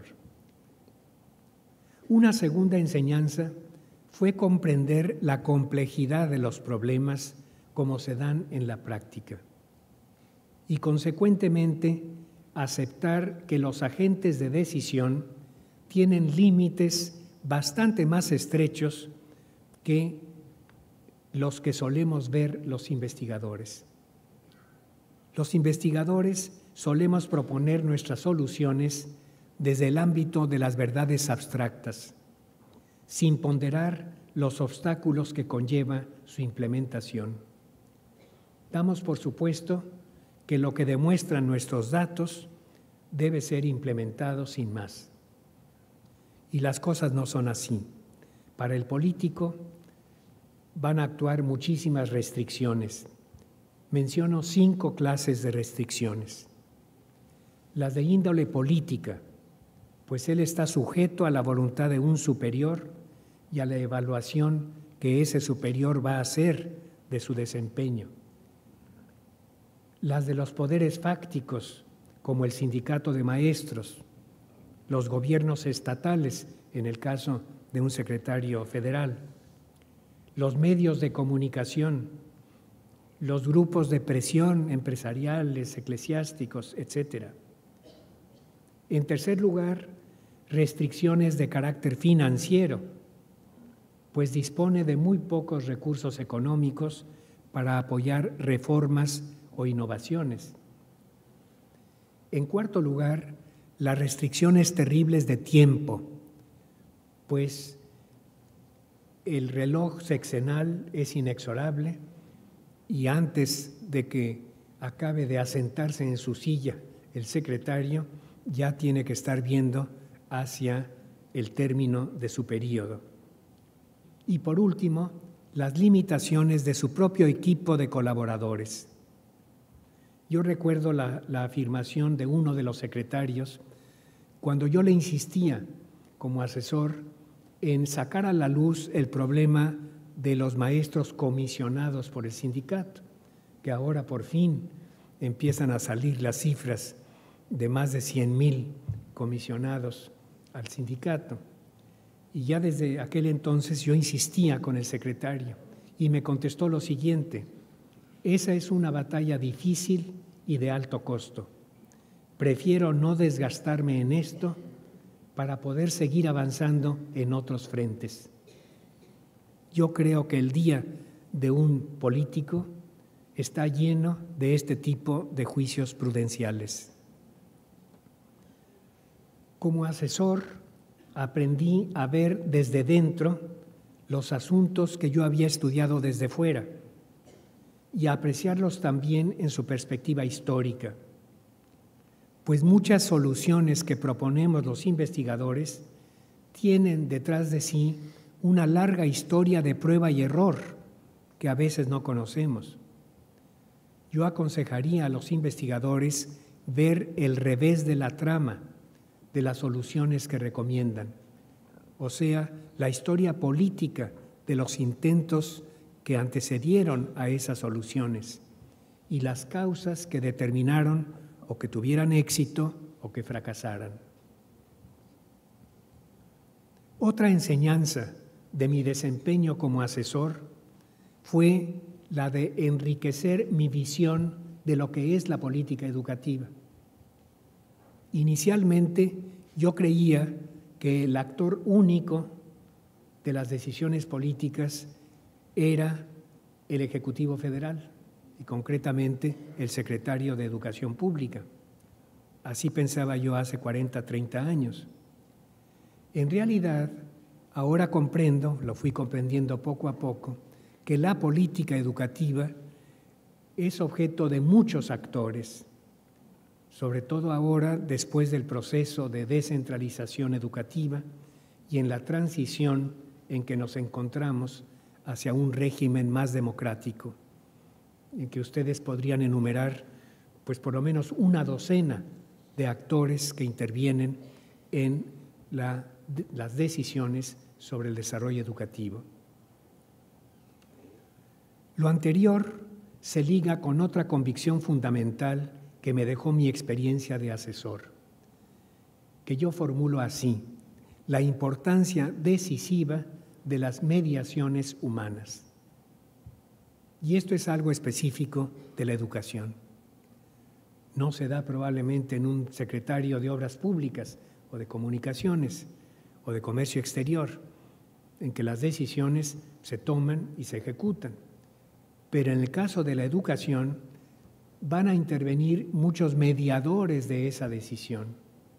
Una segunda enseñanza fue comprender la complejidad de los problemas como se dan en la práctica y, consecuentemente, aceptar que los agentes de decisión tienen límites bastante más estrechos que los que solemos ver los investigadores. Los investigadores solemos proponer nuestras soluciones desde el ámbito de las verdades abstractas, sin ponderar los obstáculos que conlleva su implementación. Damos por supuesto que lo que demuestran nuestros datos debe ser implementado sin más. Y las cosas no son así. Para el político van a actuar muchísimas restricciones. Menciono 5 clases de restricciones. Las de índole política, pues él está sujeto a la voluntad de un superior y a la evaluación que ese superior va a hacer de su desempeño. Las de los poderes fácticos, como el sindicato de maestros, los gobiernos estatales, en el caso de un secretario federal, los medios de comunicación, los grupos de presión empresariales, eclesiásticos, etc. En tercer lugar, restricciones de carácter financiero, pues dispone de muy pocos recursos económicos para apoyar reformas o innovaciones. En cuarto lugar, las restricciones terribles de tiempo, pues el reloj sexenal es inexorable y antes de que acabe de asentarse en su silla el secretario, ya tiene que estar viendo hacia el término de su período. Y por último, las limitaciones de su propio equipo de colaboradores. Yo recuerdo la afirmación de uno de los secretarios cuando yo le insistía como asesor en sacar a la luz el problema de los maestros comisionados por el sindicato, que ahora por fin empiezan a salir las cifras de más de 100,000 comisionados al sindicato. Y ya desde aquel entonces yo insistía con el secretario y me contestó lo siguiente: esa es una batalla difícil y de alto costo. Prefiero no desgastarme en esto para poder seguir avanzando en otros frentes. Yo creo que el día de un político está lleno de este tipo de juicios prudenciales. Como asesor, aprendí a ver desde dentro los asuntos que yo había estudiado desde fuera y a apreciarlos también en su perspectiva histórica, pues muchas soluciones que proponemos los investigadores tienen detrás de sí una larga historia de prueba y error que a veces no conocemos. Yo aconsejaría a los investigadores ver el revés de la trama de las soluciones que recomiendan, o sea, la historia política de los intentos que antecedieron a esas soluciones y las causas que determinaron o que tuvieran éxito o que fracasaran. Otra enseñanza de mi desempeño como asesor fue la de enriquecer mi visión de lo que es la política educativa. Inicialmente yo creía que el actor único de las decisiones políticas era el Ejecutivo Federal y concretamente el secretario de Educación Pública. Así pensaba yo hace 40, 30 años. En realidad, ahora comprendo, lo fui comprendiendo poco a poco, que la política educativa es objeto de muchos actores, sobre todo ahora después del proceso de descentralización educativa y en la transición en que nos encontramos hacia un régimen más democrático, en que ustedes podrían enumerar pues por lo menos una docena de actores que intervienen en las decisiones sobre el desarrollo educativo. Lo anterior se liga con otra convicción fundamental que me dejó mi experiencia de asesor, que yo formulo así: la importancia decisiva de las mediaciones humanas. Y esto es algo específico de la educación. No se da probablemente en un secretario de Obras Públicas o de Comunicaciones o de Comercio Exterior, en que las decisiones se toman y se ejecutan. Pero en el caso de la educación, van a intervenir muchos mediadores de esa decisión.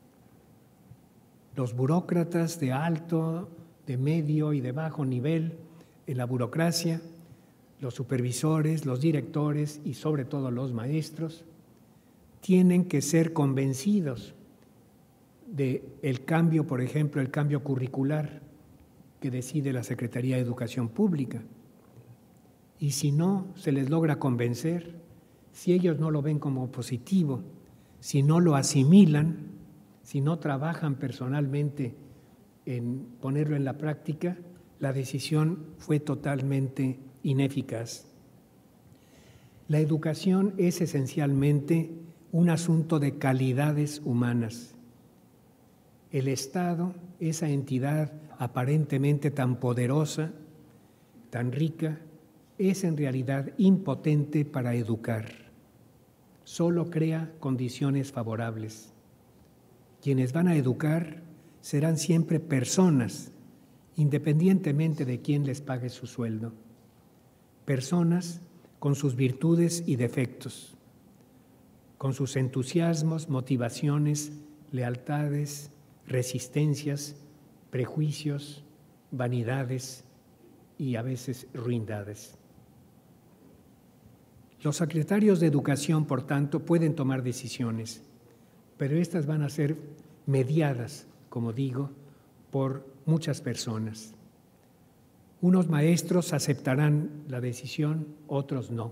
Los burócratas de alto, de medio y de bajo nivel en la burocracia, los supervisores, los directores y sobre todo los maestros, tienen que ser convencidos del cambio, por ejemplo, el cambio curricular que decide la Secretaría de Educación Pública. Y si no se les logra convencer, si ellos no lo ven como positivo, si no lo asimilan, si no trabajan personalmente en ponerlo en la práctica, la decisión fue totalmente ineficaz. La educación es esencialmente un asunto de calidades humanas. El Estado, esa entidad aparentemente tan poderosa, tan rica, es en realidad impotente para educar. Solo crea condiciones favorables. Quienes van a educar serán siempre personas, independientemente de quién les pague su sueldo. Personas con sus virtudes y defectos, con sus entusiasmos, motivaciones, lealtades, resistencias, prejuicios, vanidades y a veces ruindades. Los secretarios de Educación, por tanto, pueden tomar decisiones, pero estas van a ser mediadas, como digo, por muchas personas. Unos maestros aceptarán la decisión, otros no.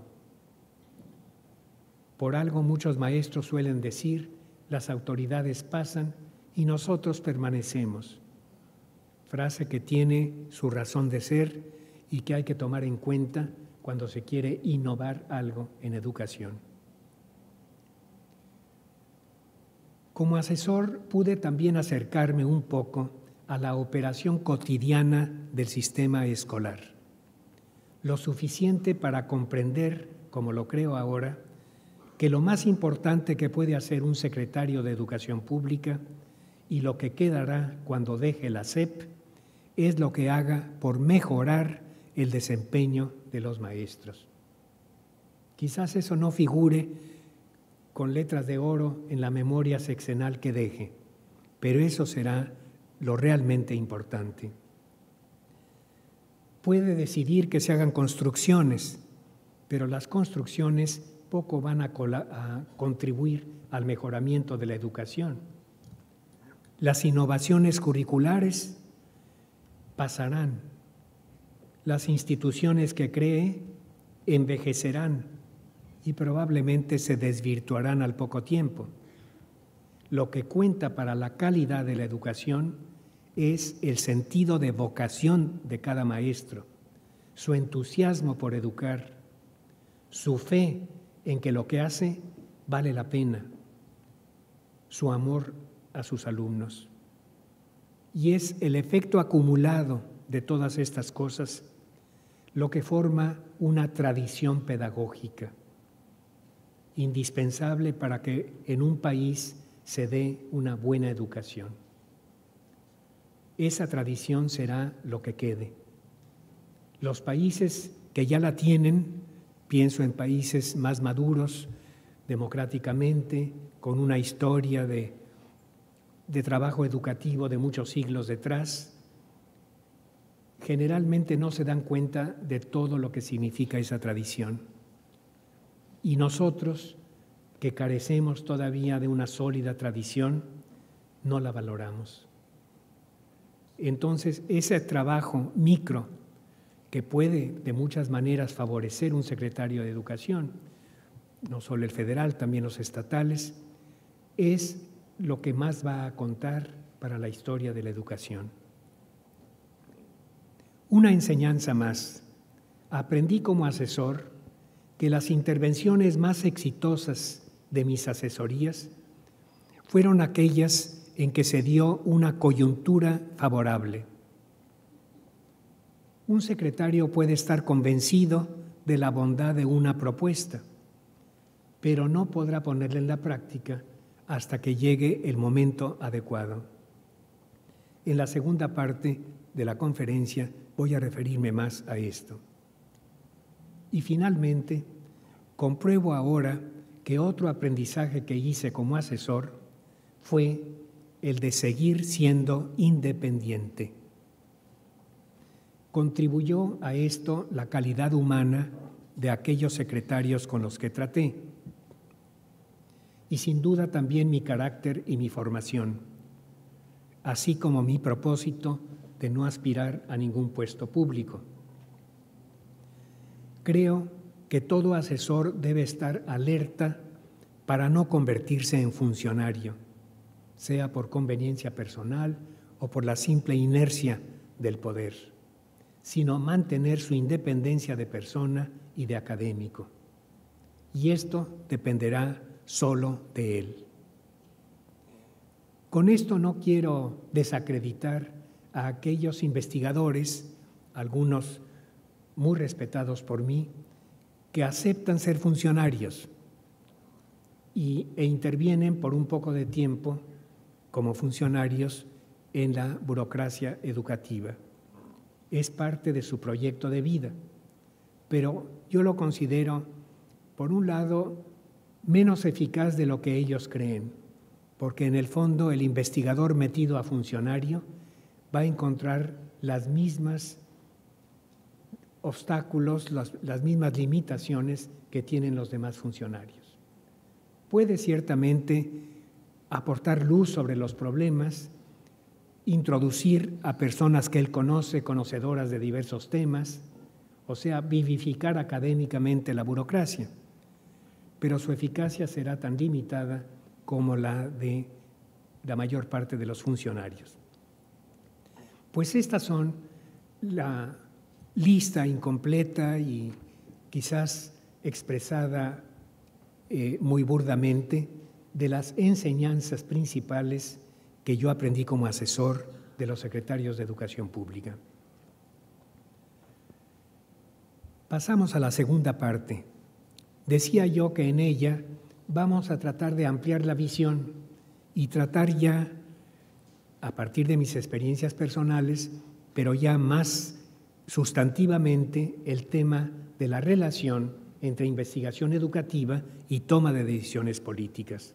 Por algo muchos maestros suelen decir, las autoridades pasan y nosotros permanecemos. Frase que tiene su razón de ser y que hay que tomar en cuenta cuando se quiere innovar algo en educación. Como asesor pude también acercarme un poco a la operación cotidiana del sistema escolar, lo suficiente para comprender, como lo creo ahora, que lo más importante que puede hacer un secretario de Educación Pública y lo que quedará cuando deje la SEP es lo que haga por mejorar el desempeño de los maestros. Quizás eso no figure con letras de oro en la memoria sexenal que deje, pero eso será lo realmente importante. Puede decidir que se hagan construcciones, pero las construcciones poco van a contribuir al mejoramiento de la educación. Las innovaciones curriculares pasarán. Las instituciones que cree envejecerán y probablemente se desvirtuarán al poco tiempo. Lo que cuenta para la calidad de la educación es el sentido de vocación de cada maestro, su entusiasmo por educar, su fe en que lo que hace vale la pena, su amor a sus alumnos. Y es el efecto acumulado de todas estas cosas lo que forma una tradición pedagógica, indispensable para que en un país se dé una buena educación. Esa tradición será lo que quede. Los países que ya la tienen, pienso en países más maduros, democráticamente, con una historia de trabajo educativo de muchos siglos detrás, generalmente no se dan cuenta de todo lo que significa esa tradición. Y nosotros, que carecemos todavía de una sólida tradición, no la valoramos. Entonces, ese trabajo micro, que puede de muchas maneras favorecer un secretario de Educación, no solo el federal, también los estatales, es lo que más va a contar para la historia de la educación. Una enseñanza más. Aprendí como asesor que las intervenciones más exitosas de mis asesorías fueron aquellas en que se dio una coyuntura favorable. Un secretario puede estar convencido de la bondad de una propuesta, pero no podrá ponerla en la práctica hasta que llegue el momento adecuado. En la segunda parte de la conferencia voy a referirme más a esto. Y finalmente, compruebo ahora que otro aprendizaje que hice como asesor fue el de seguir siendo independiente. Contribuyó a esto la calidad humana de aquellos secretarios con los que traté, y sin duda también mi carácter y mi formación, así como mi propósito de no aspirar a ningún puesto público. Creo que todo asesor debe estar alerta para no convertirse en funcionario, sea por conveniencia personal o por la simple inercia del poder, sino mantener su independencia de persona y de académico. Y esto dependerá solo de él. Con esto no quiero desacreditar a aquellos investigadores, algunos muy respetados por mí, que aceptan ser funcionarios e intervienen por un poco de tiempo como funcionarios en la burocracia educativa. Es parte de su proyecto de vida, pero yo lo considero, por un lado, menos eficaz de lo que ellos creen, porque en el fondo el investigador metido a funcionario va a encontrar las mismas obstáculos, las mismas limitaciones que tienen los demás funcionarios. Puede ciertamente aportar luz sobre los problemas, introducir a personas que él conoce, conocedoras de diversos temas, o sea, vivificar académicamente la burocracia, pero su eficacia será tan limitada como la de la mayor parte de los funcionarios. Pues estas son la lista incompleta y quizás expresada muy burdamente de las enseñanzas principales que yo aprendí como asesor de los secretarios de Educación Pública. Pasamos a la segunda parte. Decía yo que en ella vamos a tratar de ampliar la visión y tratar ya, a partir de mis experiencias personales, pero ya más sustantivamente, el tema de la relación entre investigación educativa y toma de decisiones políticas.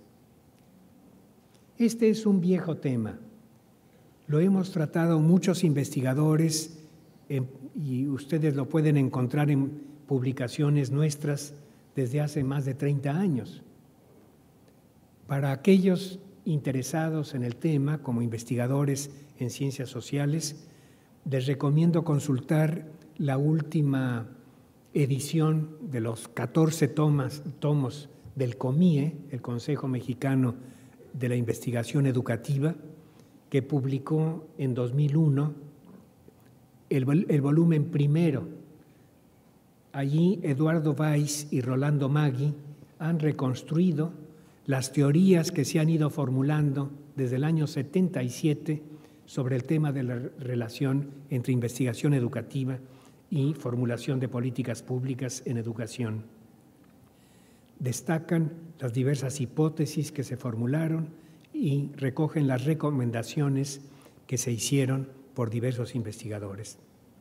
Este es un viejo tema. Lo hemos tratado muchos investigadores y ustedes lo pueden encontrar en publicaciones nuestras desde hace más de 30 años. Para aquellos interesados en el tema, como investigadores en ciencias sociales, les recomiendo consultar la última edición de los 14 tomos del COMIE, el Consejo Mexicano de la Investigación Educativa, que publicó en 2001 el volumen primero. Allí Eduardo Weiss y Rolando Maggi han reconstruido las teorías que se han ido formulando desde el año 77 sobre el tema de la relación entre investigación educativa y formulación de políticas públicas en educación. Destacan las diversas hipótesis que se formularon y recogen las recomendaciones que se hicieron por diversos investigadores.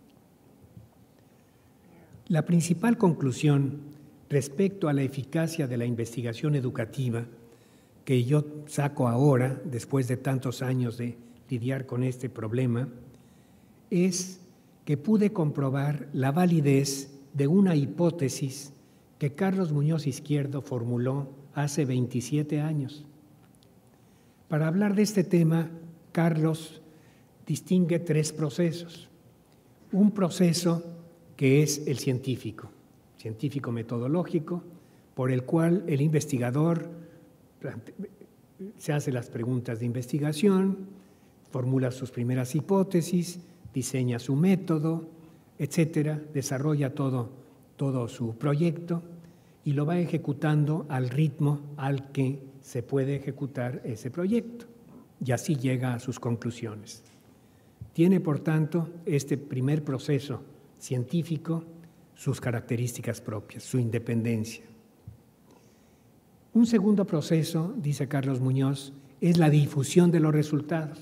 La principal conclusión respecto a la eficacia de la investigación educativa que yo saco ahora, después de tantos años de lidiar con este problema, es que pude comprobar la validez de una hipótesis que Carlos Muñoz Izquierdo formuló hace 27 años. Para hablar de este tema, Carlos distingue 3 procesos. Un proceso que es el científico metodológico, por el cual el investigador se hace las preguntas de investigación, formula sus primeras hipótesis, diseña su método, etcétera, desarrolla todo su proyecto y lo va ejecutando al ritmo al que se puede ejecutar ese proyecto, y así llega a sus conclusiones. Tiene, por tanto, este primer proceso científico sus características propias, su independencia. Un segundo proceso, dice Carlos Muñoz, es la difusión de los resultados.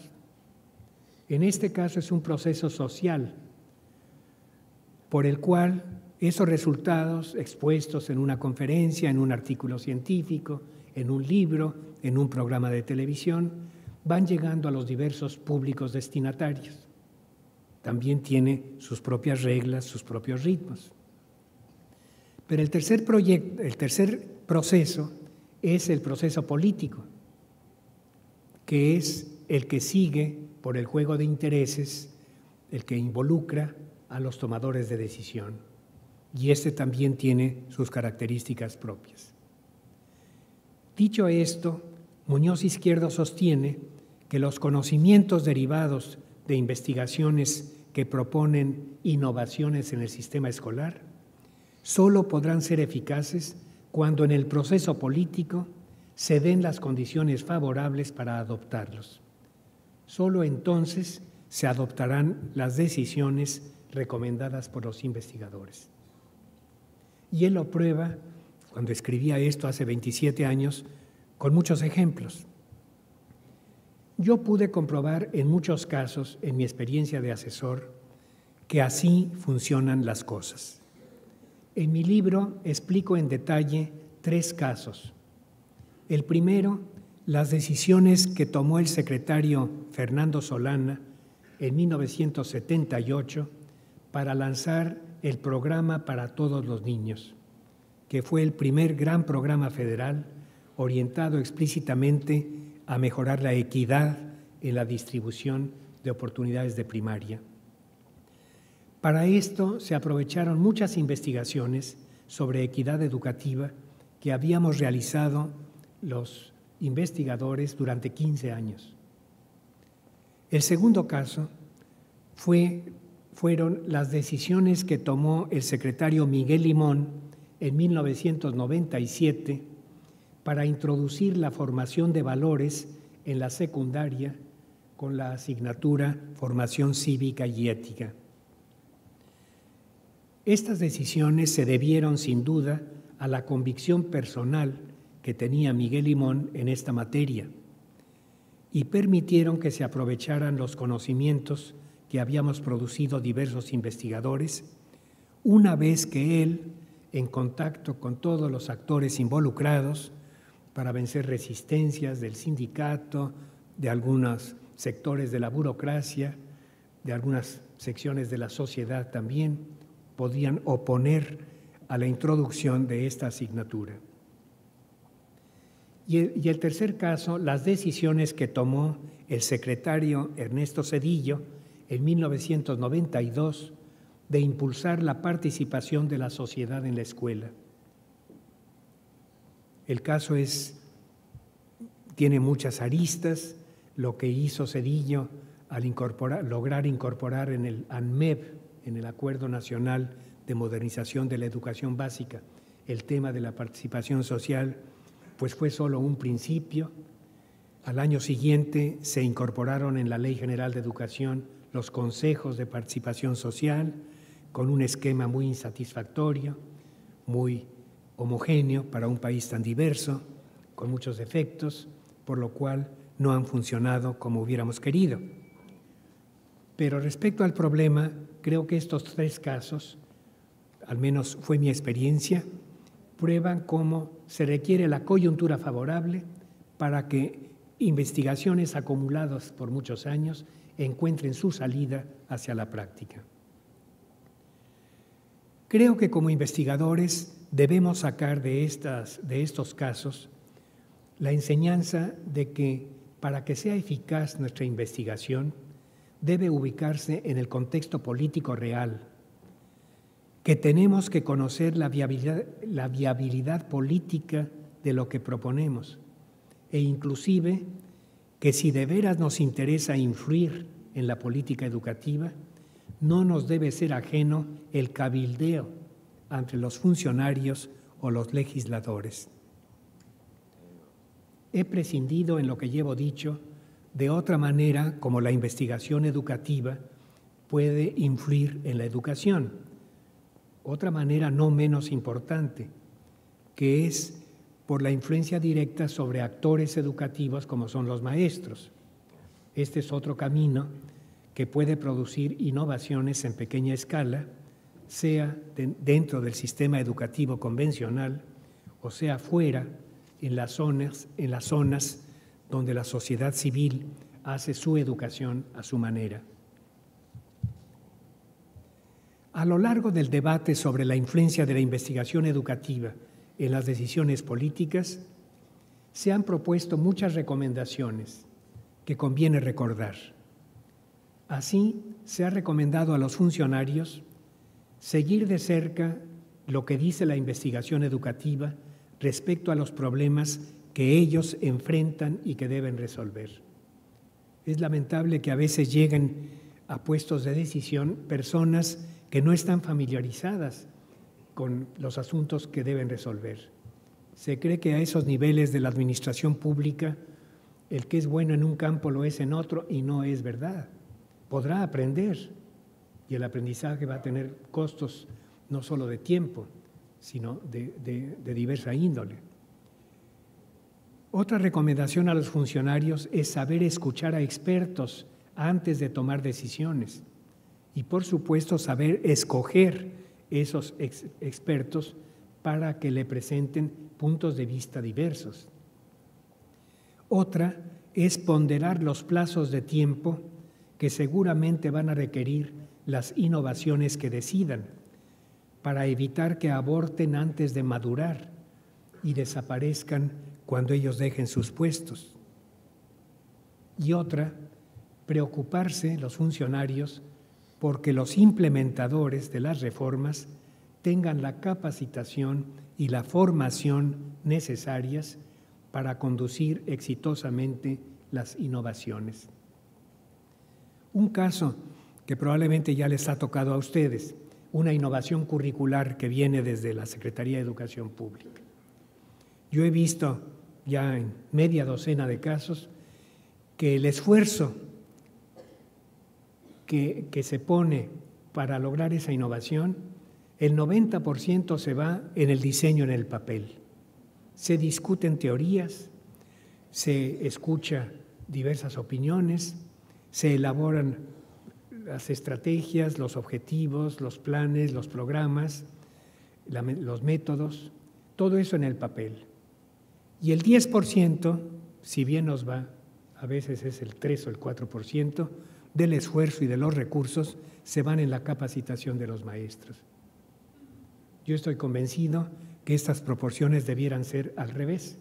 En este caso es un proceso social por el cual Esos resultados expuestos en una conferencia, en un artículo científico, en un libro, en un programa de televisión, van llegando a los diversos públicos destinatarios. También tiene sus propias reglas, sus propios ritmos. Pero el tercer proceso es el proceso político, que es el que sigue por el juego de intereses, el que involucra a los tomadores de decisión. Y este también tiene sus características propias. Dicho esto, Muñoz Izquierdo sostiene que los conocimientos derivados de investigaciones que proponen innovaciones en el sistema escolar solo podrán ser eficaces cuando en el proceso político se den las condiciones favorables para adoptarlos. Solo entonces se adoptarán las decisiones recomendadas por los investigadores. Y él lo prueba, cuando escribía esto hace 27 años, con muchos ejemplos. Yo pude comprobar en muchos casos, en mi experiencia de asesor, que así funcionan las cosas. En mi libro explico en detalle 3 casos. El primero, las decisiones que tomó el secretario Fernando Solana en 1978 para lanzar el programa para todos los niños, que fue el primer gran programa federal orientado explícitamente a mejorar la equidad en la distribución de oportunidades de primaria. Para esto se aprovecharon muchas investigaciones sobre equidad educativa que habíamos realizado los investigadores durante 15 años. El segundo caso fueron las decisiones que tomó el secretario Miguel Limón en 1997 para introducir la formación de valores en la secundaria con la asignatura Formación Cívica y Ética. Estas decisiones se debieron sin duda a la convicción personal que tenía Miguel Limón en esta materia y permitieron que se aprovecharan los conocimientos que habíamos producido diversos investigadores, una vez que él, en contacto con todos los actores involucrados, para vencer resistencias del sindicato, de algunos sectores de la burocracia, de algunas secciones de la sociedad también, podían oponer a la introducción de esta asignatura. Y el tercer caso, las decisiones que tomó el secretario Ernesto Zedillo en 1992 de impulsar la participación de la sociedad en la escuela. El caso tiene muchas aristas. Lo que hizo Zedillo al lograr incorporar en el ANMEB, en el Acuerdo Nacional de Modernización de la Educación Básica, el tema de la participación social, pues fue solo un principio. Al año siguiente se incorporaron en la Ley General de Educación los consejos de participación social, con un esquema muy insatisfactorio, muy homogéneo para un país tan diverso, con muchos defectos, por lo cual no han funcionado como hubiéramos querido. Pero respecto al problema, creo que estos 3 casos, al menos fue mi experiencia, prueban cómo se requiere la coyuntura favorable para que investigaciones acumuladas por muchos años encuentren su salida hacia la práctica. Creo que como investigadores debemos sacar de estos casos la enseñanza de que para que sea eficaz nuestra investigación debe ubicarse en el contexto político real, que tenemos que conocer la viabilidad política de lo que proponemos e inclusive que si de veras nos interesa influir en la política educativa, no nos debe ser ajeno el cabildeo entre los funcionarios o los legisladores. He prescindido en lo que llevo dicho de otra manera como la investigación educativa puede influir en la educación. Otra manera no menos importante, que es por la influencia directa sobre actores educativos como son los maestros. Este es otro camino que puede producir innovaciones en pequeña escala, sea dentro del sistema educativo convencional o sea fuera, en las zonas donde la sociedad civil hace su educación a su manera. A lo largo del debate sobre la influencia de la investigación educativa en las decisiones políticas, se han propuesto muchas recomendaciones que conviene recordar. Así, se ha recomendado a los funcionarios seguir de cerca lo que dice la investigación educativa respecto a los problemas que ellos enfrentan y que deben resolver. Es lamentable que a veces lleguen a puestos de decisión personas que no están familiarizadas con los asuntos que deben resolver. Se cree que a esos niveles de la administración pública el que es bueno en un campo lo es en otro y no es verdad. Podrá aprender y el aprendizaje va a tener costos no solo de tiempo, sino de diversa índole. Otra recomendación a los funcionarios es saber escuchar a expertos antes de tomar decisiones y, por supuesto, saber escoger esos expertos para que le presenten puntos de vista diversos. Otra es ponderar los plazos de tiempo que seguramente van a requerir las innovaciones que decidan, para evitar que aborten antes de madurar y desaparezcan cuando ellos dejen sus puestos. Y otra, preocuparse los funcionarios porque los implementadores de las reformas tengan la capacitación y la formación necesarias para conducir exitosamente las innovaciones. Un caso que probablemente ya les ha tocado a ustedes, una innovación curricular que viene desde la Secretaría de Educación Pública. Yo he visto ya en media docena de casos que el esfuerzo que se pone para lograr esa innovación, el 90% se va en el diseño en el papel. Se discuten teorías, se escucha diversas opiniones, se elaboran las estrategias, los objetivos, los planes, los programas, los métodos, todo eso en el papel. Y el 10%, si bien nos va, a veces es el 3 o el 4%, del esfuerzo y de los recursos se van en la capacitación de los maestros. Yo estoy convencido que estas proporciones debieran ser al revés.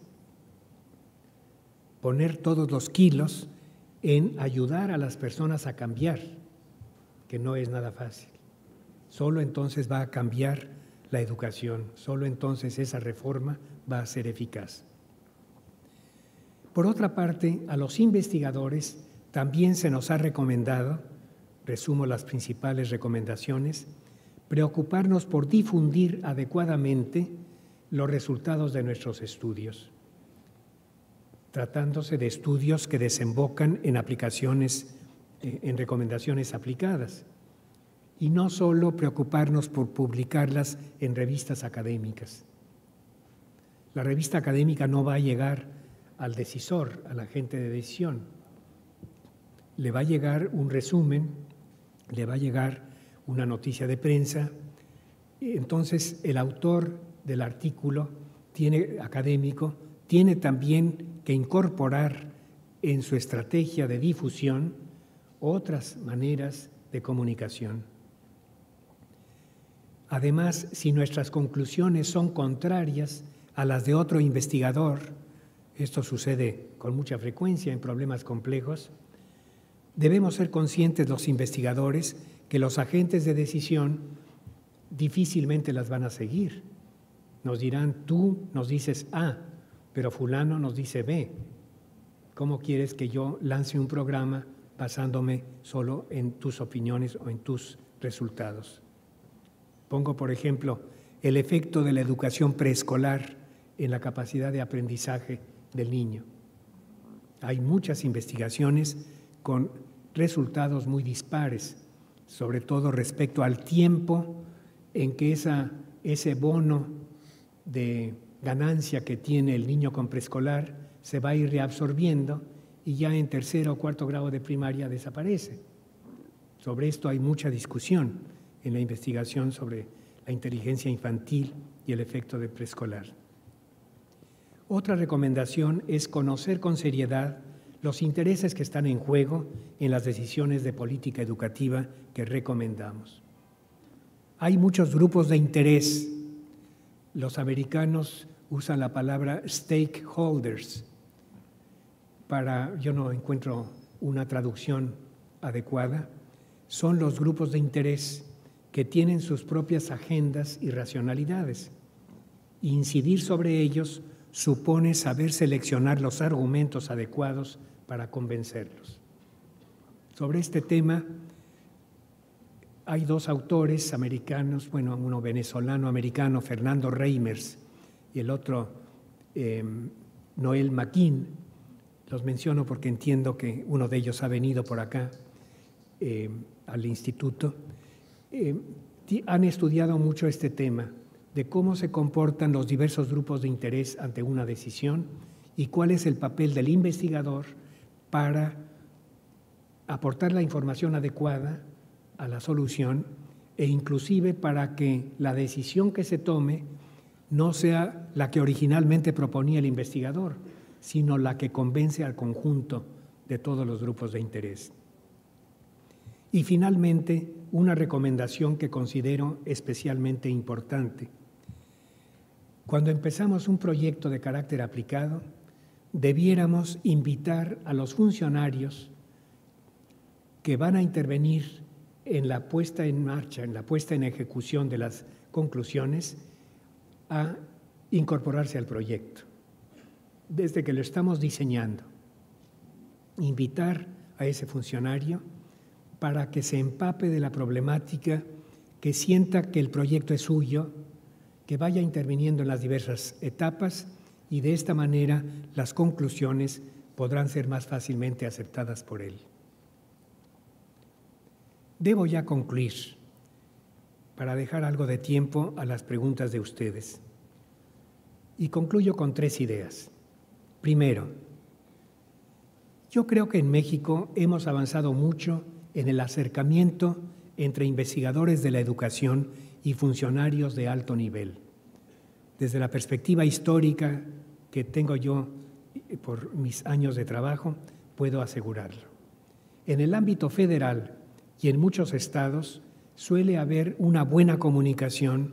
Poner todos los kilos en ayudar a las personas a cambiar, que no es nada fácil. Solo entonces va a cambiar la educación, solo entonces esa reforma va a ser eficaz. Por otra parte, a los investigadores también se nos ha recomendado, resumo las principales recomendaciones, preocuparnos por difundir adecuadamente los resultados de nuestros estudios, tratándose de estudios que desembocan en aplicaciones, en recomendaciones aplicadas, y no solo preocuparnos por publicarlas en revistas académicas. La revista académica no va a llegar al decisor, al agente de decisión. Le va a llegar un resumen, le va a llegar una noticia de prensa, y entonces el autor del artículo académico tiene también que incorporar en su estrategia de difusión otras maneras de comunicación. Además, si nuestras conclusiones son contrarias a las de otro investigador, esto sucede con mucha frecuencia en problemas complejos, debemos ser conscientes los investigadores que los agentes de decisión difícilmente las van a seguir. Nos dirán, tú nos dices A, pero fulano nos dice B. ¿Cómo quieres que yo lance un programa basándome solo en tus opiniones o en tus resultados? Pongo, por ejemplo, el efecto de la educación preescolar en la capacidad de aprendizaje del niño. Hay muchas investigaciones con resultados muy dispares, sobre todo respecto al tiempo en que ese bono de ganancia que tiene el niño con preescolar se va a ir reabsorbiendo y ya en tercer o cuarto grado de primaria desaparece. Sobre esto hay mucha discusión en la investigación sobre la inteligencia infantil y el efecto de preescolar. Otra recomendación es conocer con seriedad los intereses que están en juego en las decisiones de política educativa que recomendamos. Hay muchos grupos de interés. Los americanos usan la palabra stakeholders. Yo no encuentro una traducción adecuada. Son los grupos de interés que tienen sus propias agendas y racionalidades. Incidir sobre ellos supone saber seleccionar los argumentos adecuados para convencerlos. Sobre este tema hay dos autores americanos, uno venezolano-americano, Fernando Reimers, y el otro, Noel McKean. Los menciono porque entiendo que uno de ellos ha venido por acá al instituto. Han estudiado mucho este tema de cómo se comportan los diversos grupos de interés ante una decisión y cuál es el papel del investigador para aportar la información adecuada a la solución e inclusive para que la decisión que se tome no sea la que originalmente proponía el investigador, sino la que convence al conjunto de todos los grupos de interés. Y finalmente, una recomendación que considero especialmente importante. Cuando empezamos un proyecto de carácter aplicado, debiéramos invitar a los funcionarios que van a intervenir en la puesta en marcha, en la puesta en ejecución de las conclusiones, a incorporarse al proyecto. Desde que lo estamos diseñando, invitar a ese funcionario para que se empape de la problemática, que sienta que el proyecto es suyo, que vaya interviniendo en las diversas etapas y de esta manera las conclusiones podrán ser más fácilmente aceptadas por él. Debo ya concluir para dejar algo de tiempo a las preguntas de ustedes. Y concluyo con 3 ideas. Primero, yo creo que en México hemos avanzado mucho en el acercamiento entre investigadores de la educación y funcionarios de alto nivel. Desde la perspectiva histórica que tengo yo por mis años de trabajo, puedo asegurarlo. En el ámbito federal y en muchos estados suele haber una buena comunicación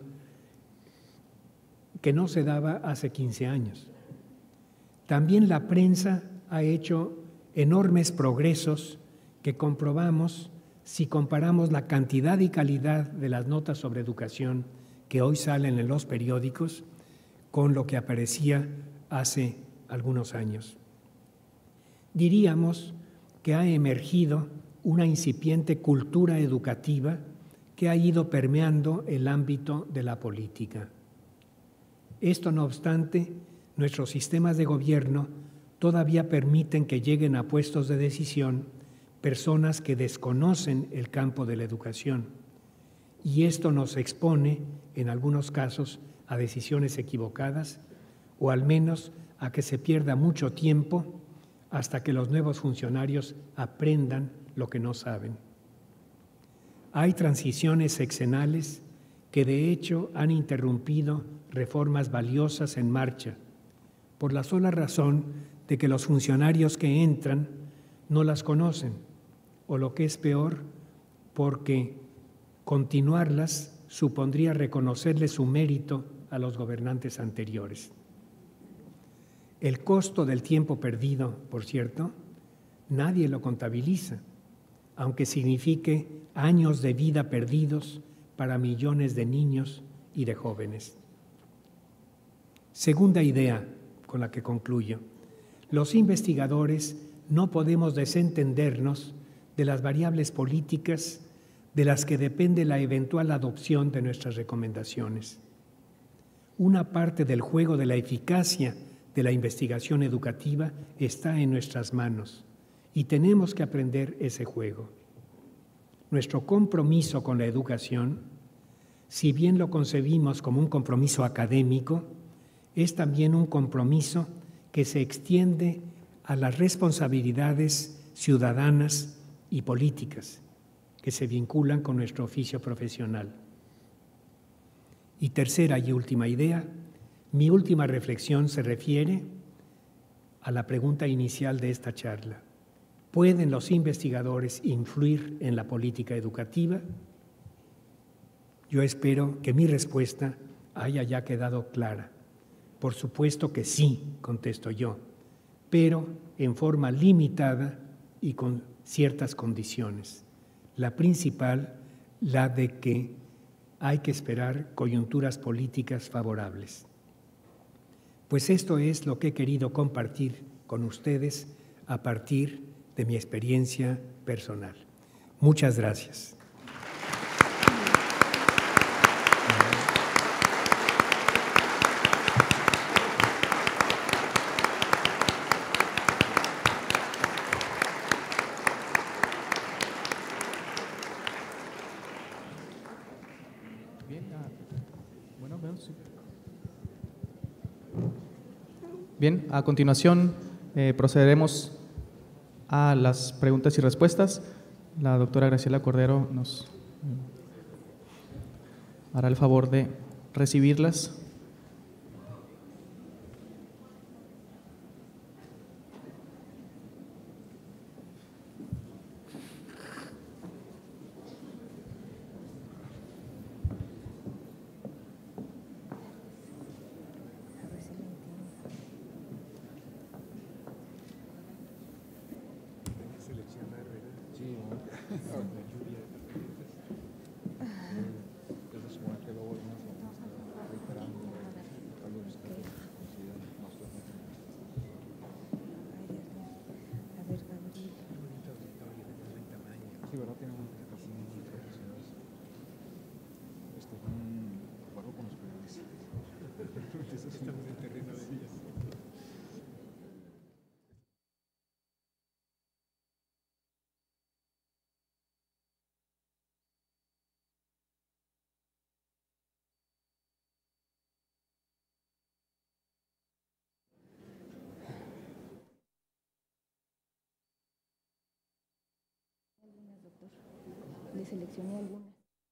que no se daba hace 15 años. También la prensa ha hecho enormes progresos que comprobamos si comparamos la cantidad y calidad de las notas sobre educación que hoy salen en los periódicos con lo que aparecía hace algunos años. Diríamos que ha emergido una incipiente cultura educativa que ha ido permeando el ámbito de la política. Esto, no obstante, nuestros sistemas de gobierno todavía permiten que lleguen a puestos de decisión personas que desconocen el campo de la educación, y esto nos expone, en algunos casos, a decisiones equivocadas o al menos a que se pierda mucho tiempo hasta que los nuevos funcionarios aprendan lo que no saben. Hay transiciones sexenales que de hecho han interrumpido reformas valiosas en marcha, por la sola razón de que los funcionarios que entran no las conocen, o lo que es peor, porque continuarlas supondría reconocerle su mérito a los gobernantes anteriores. El costo del tiempo perdido, por cierto, nadie lo contabiliza, aunque signifique años de vida perdidos para millones de niños y de jóvenes. Segunda idea con la que concluyo. Los investigadores no podemos desentendernos de las variables políticas de las que depende la eventual adopción de nuestras recomendaciones. Una parte del juego de la eficacia de la investigación educativa está en nuestras manos y tenemos que aprender ese juego. Nuestro compromiso con la educación, si bien lo concebimos como un compromiso académico, es también un compromiso que se extiende a las responsabilidades ciudadanas y políticas que se vinculan con nuestro oficio profesional. Y tercera y última idea, mi última reflexión se refiere a la pregunta inicial de esta charla. ¿Pueden los investigadores influir en la política educativa? Yo espero que mi respuesta haya ya quedado clara. Por supuesto que sí, contesto yo, pero en forma limitada y con ciertas condiciones. La principal, la de que hay que esperar coyunturas políticas favorables. Pues esto es lo que he querido compartir con ustedes a partir de mi experiencia personal. Muchas gracias. Bien, a continuación procederemos a las preguntas y respuestas. La doctora Graciela Cordero nos hará el favor de recibirlas. Le seleccioné algunas.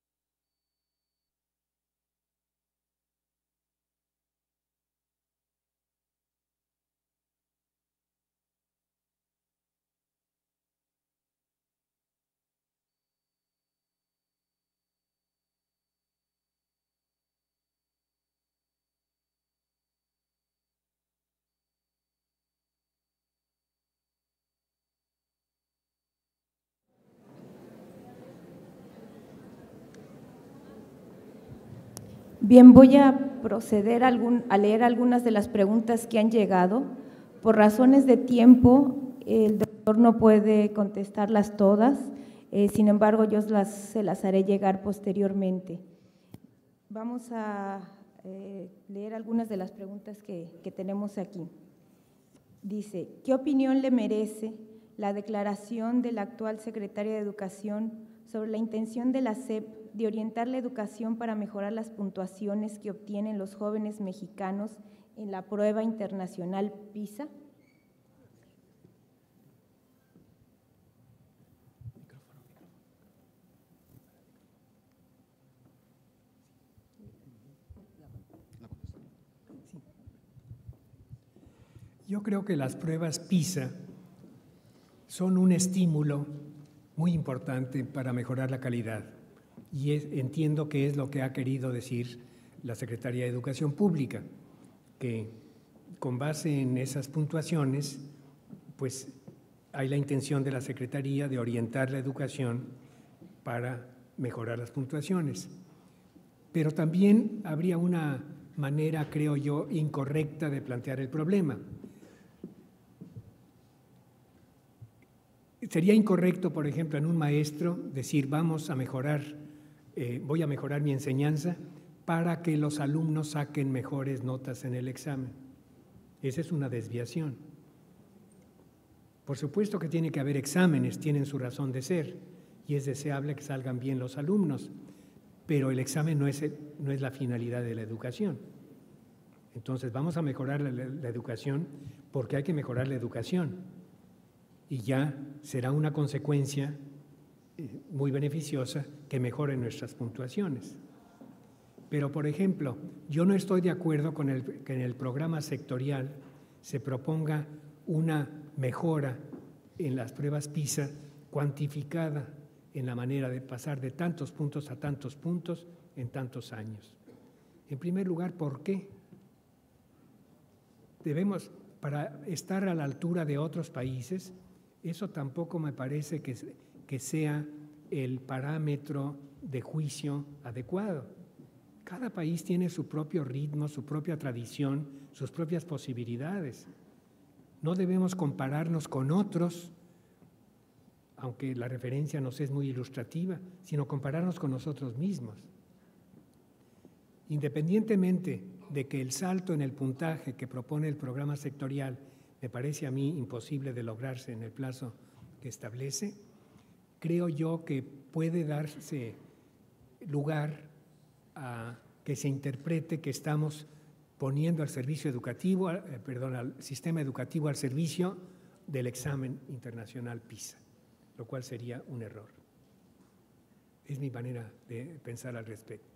Bien, voy a proceder a leer algunas de las preguntas que han llegado. Por razones de tiempo, el doctor no puede contestarlas todas, sin embargo, yo se las haré llegar posteriormente. Vamos a leer algunas de las preguntas que tenemos aquí. Dice, ¿qué opinión le merece la declaración de la actual secretaria de Educación sobre la intención de la SEP de orientar la educación para mejorar las puntuaciones que obtienen los jóvenes mexicanos en la prueba internacional PISA? Yo creo que las pruebas PISA son un estímulo muy importante para mejorar la calidad. Y entiendo que es lo que ha querido decir la Secretaría de Educación Pública, que con base en esas puntuaciones, pues hay la intención de la Secretaría de orientar la educación para mejorar las puntuaciones. Pero también habría una manera, creo yo, incorrecta de plantear el problema. Sería incorrecto, por ejemplo, en un maestro decir vamos a mejorar, voy a mejorar mi enseñanza para que los alumnos saquen mejores notas en el examen. Esa es una desviación. Por supuesto que tiene que haber exámenes, tienen su razón de ser y es deseable que salgan bien los alumnos, pero el examen no es la finalidad de la educación. Entonces vamos a mejorar la educación porque hay que mejorar la educación. Y ya será una consecuencia muy beneficiosa que mejore nuestras puntuaciones. Pero, por ejemplo, yo no estoy de acuerdo con que en el programa sectorial se proponga una mejora en las pruebas PISA cuantificada en la manera de pasar de tantos puntos a tantos puntos en tantos años. En primer lugar, ¿por qué? Debemos, para estar a la altura de otros países, eso tampoco me parece que sea el parámetro de juicio adecuado. Cada país tiene su propio ritmo, su propia tradición, sus propias posibilidades. No debemos compararnos con otros, aunque la referencia nos es muy ilustrativa, sino compararnos con nosotros mismos. Independientemente de que el salto en el puntaje que propone el programa sectorial me parece a mí imposible de lograrse en el plazo que establece, creo yo que puede darse lugar a que se interprete que estamos poniendo al servicio educativo, al sistema educativo al servicio del examen internacional PISA, lo cual sería un error. Es mi manera de pensar al respecto.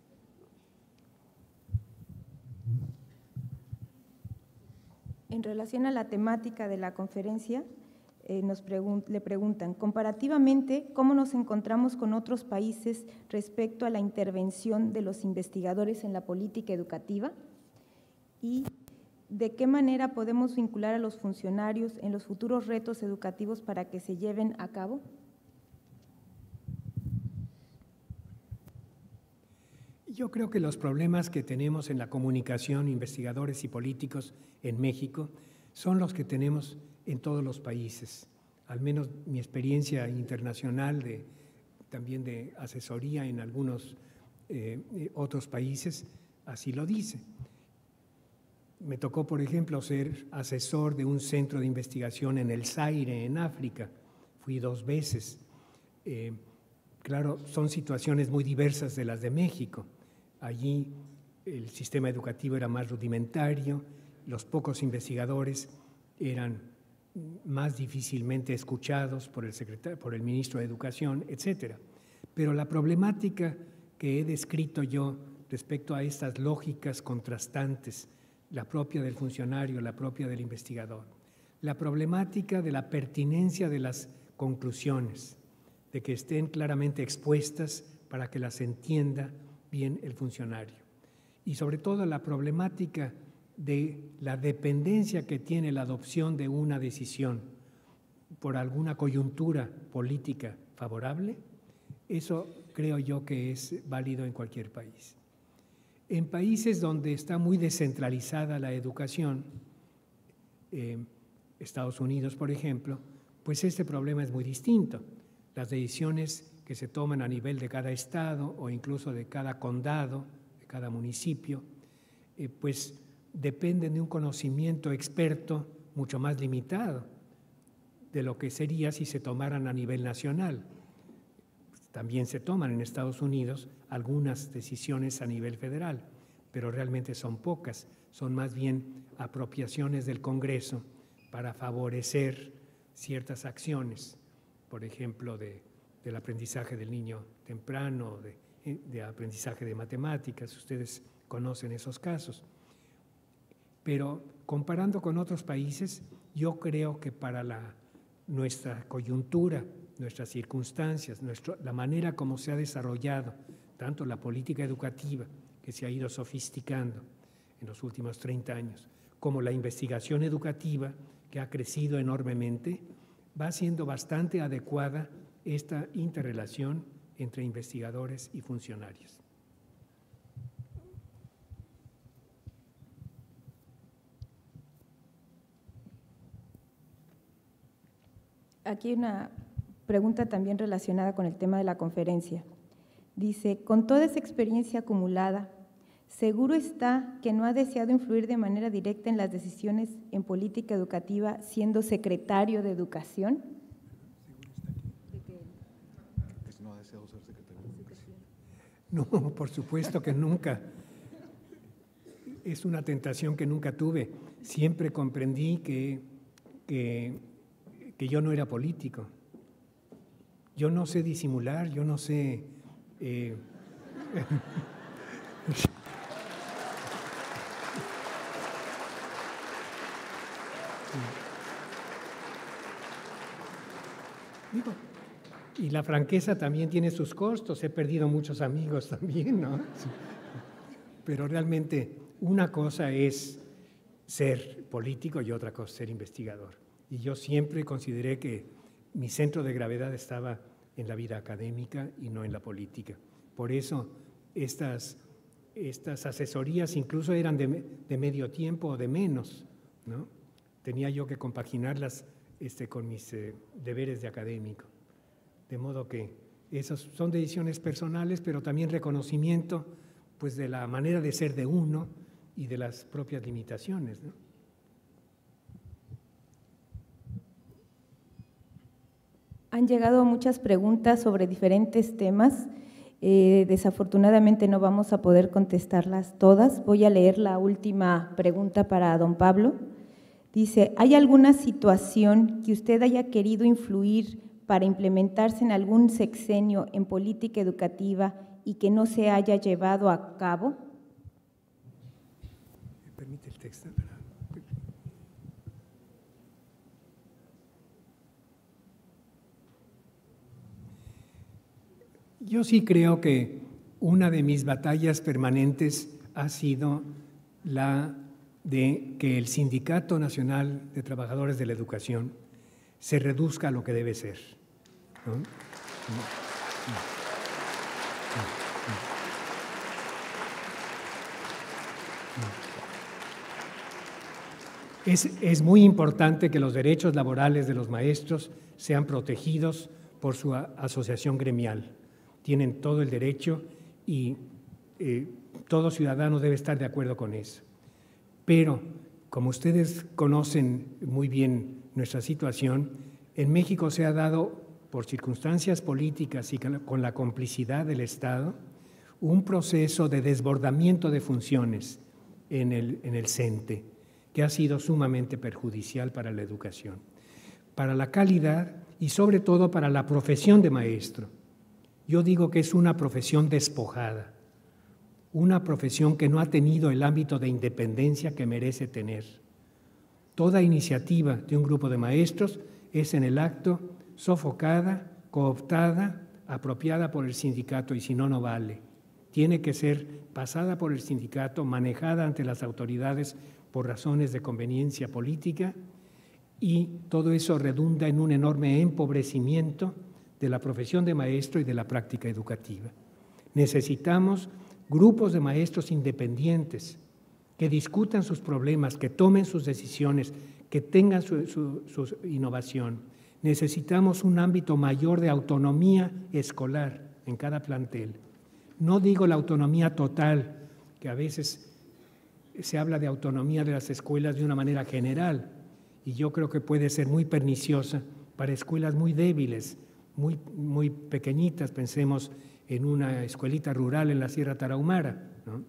En relación a la temática de la conferencia, le preguntan, comparativamente, ¿cómo nos encontramos con otros países respecto a la intervención de los investigadores en la política educativa? ¿Y de qué manera podemos vincular a los funcionarios en los futuros retos educativos para que se lleven a cabo? Yo creo que los problemas que tenemos en la comunicación, investigadores y políticos en México, son los que tenemos en todos los países. Al menos mi experiencia internacional, también de asesoría en algunos otros países, así lo dice. Me tocó, por ejemplo, ser asesor de un centro de investigación en el Zaire, en África. Fui 2 veces. Claro, son situaciones muy diversas de las de México. Allí el sistema educativo era más rudimentario, los pocos investigadores eran más difícilmente escuchados por el ministro de Educación, etcétera. Pero la problemática que he descrito yo respecto a estas lógicas contrastantes, la propia del funcionario, la propia del investigador, la problemática de la pertinencia de las conclusiones, de que estén claramente expuestas para que las entienda bien el funcionario. Y sobre todo la problemática de la dependencia que tiene la adopción de una decisión por alguna coyuntura política favorable, eso creo yo que es válido en cualquier país. En países donde está muy descentralizada la educación, Estados Unidos, por ejemplo, pues este problema es muy distinto. Las decisiones que se toman a nivel de cada estado o incluso de cada condado, de cada municipio, pues dependen de un conocimiento experto mucho más limitado de lo que sería si se tomaran a nivel nacional. También se toman en Estados Unidos algunas decisiones a nivel federal, pero realmente son pocas, son más bien apropiaciones del Congreso para favorecer ciertas acciones, por ejemplo, del aprendizaje del niño temprano, de aprendizaje de matemáticas, ustedes conocen esos casos. Pero comparando con otros países, yo creo que para nuestra coyuntura, nuestras circunstancias, la manera como se ha desarrollado tanto la política educativa, que se ha ido sofisticando en los últimos 30 años, como la investigación educativa, que ha crecido enormemente, va siendo bastante adecuada esta interrelación entre investigadores y funcionarios. Aquí hay una pregunta también relacionada con el tema de la conferencia. Dice, con toda esa experiencia acumulada, ¿seguro está que no ha deseado influir de manera directa en las decisiones en política educativa siendo secretario de Educación? ¿No ha deseado ser secretario de Educación? No, por supuesto que nunca. Es una tentación que nunca tuve. Siempre comprendí que yo no era político. Yo no sé disimular, yo no sé… Digo, y la franqueza también tiene sus costos, he perdido muchos amigos también, ¿no? Sí. Pero realmente una cosa es ser político y otra cosa ser investigador. Y yo siempre consideré que mi centro de gravedad estaba en la vida académica y no en la política. Por eso estas asesorías incluso eran de medio tiempo o de menos, ¿no? Tenía yo que compaginarlas con mis deberes de académico. De modo que esas son decisiones personales, pero también reconocimiento pues, de la manera de ser de uno y de las propias limitaciones, ¿no? Han llegado muchas preguntas sobre diferentes temas. Desafortunadamente no vamos a poder contestarlas todas. Voy a leer la última pregunta para don Pablo. Dice, ¿hay alguna situación que usted haya querido influir para implementarse en algún sexenio en política educativa y que no se haya llevado a cabo? ¿Me permite el texto? Yo sí creo que una de mis batallas permanentes ha sido la de que el Sindicato Nacional de Trabajadores de la Educación se reduzca a lo que debe ser, ¿no? Es muy importante que los derechos laborales de los maestros sean protegidos por su asociación gremial. Tienen todo el derecho y todo ciudadano debe estar de acuerdo con eso. Pero, como ustedes conocen muy bien nuestra situación, en México se ha dado, por circunstancias políticas y con la complicidad del Estado, un proceso de desbordamiento de funciones en el CENTE, que ha sido sumamente perjudicial para la educación, para la calidad y sobre todo para la profesión de maestro. Yo digo que es una profesión despojada, una profesión que no ha tenido el ámbito de independencia que merece tener. Toda iniciativa de un grupo de maestros es en el acto sofocada, cooptada, apropiada por el sindicato y si no, no vale. Tiene que ser pasada por el sindicato, manejada ante las autoridades por razones de conveniencia política y todo eso redunda en un enorme empobrecimiento de la profesión de maestro y de la práctica educativa. Necesitamos grupos de maestros independientes que discutan sus problemas, que tomen sus decisiones, que tengan su innovación. Necesitamos un ámbito mayor de autonomía escolar en cada plantel. No digo la autonomía total, que a veces se habla de autonomía de las escuelas de una manera general, y yo creo que puede ser muy perniciosa para escuelas muy débiles, muy pequeñitas. Pensemos en una escuelita rural en la Sierra Tarahumara, ¿no?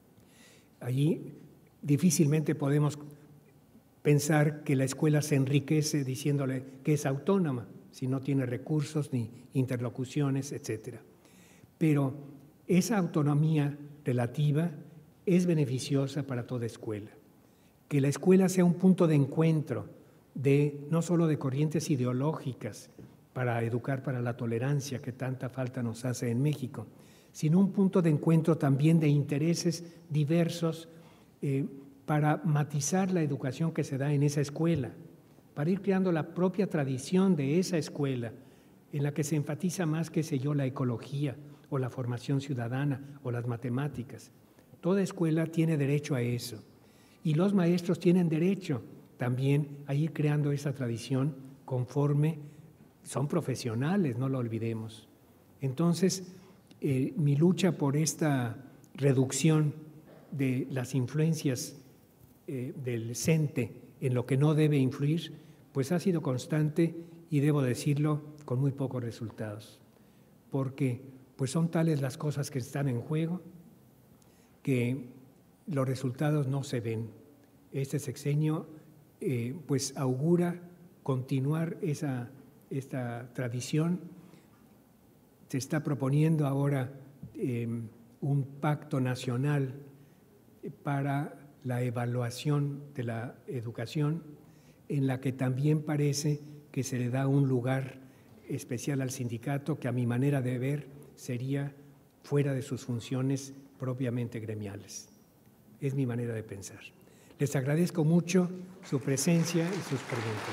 Allí difícilmente podemos pensar que la escuela se enriquece diciéndole que es autónoma, si no tiene recursos ni interlocuciones, etcétera. Pero esa autonomía relativa es beneficiosa para toda escuela. Que la escuela sea un punto de encuentro no solo de corrientes ideológicas para educar para la tolerancia que tanta falta nos hace en México, sino un punto de encuentro también de intereses diversos para matizar la educación que se da en esa escuela, para ir creando la propia tradición de esa escuela en la que se enfatiza más, qué sé yo, la ecología o la formación ciudadana o las matemáticas. Toda escuela tiene derecho a eso y los maestros tienen derecho también a ir creando esa tradición conforme son profesionales, no lo olvidemos. Entonces, mi lucha por esta reducción de las influencias del CENTE en lo que no debe influir, pues ha sido constante y debo decirlo con muy pocos resultados, porque pues son tales las cosas que están en juego que los resultados no se ven. Este sexenio pues augura continuar esta tradición Se está proponiendo ahora un pacto nacional para la evaluación de la educación, en la que también parece que se le da un lugar especial al sindicato, que a mi manera de ver sería fuera de sus funciones propiamente gremiales. Es mi manera de pensar. Les agradezco mucho su presencia y sus preguntas.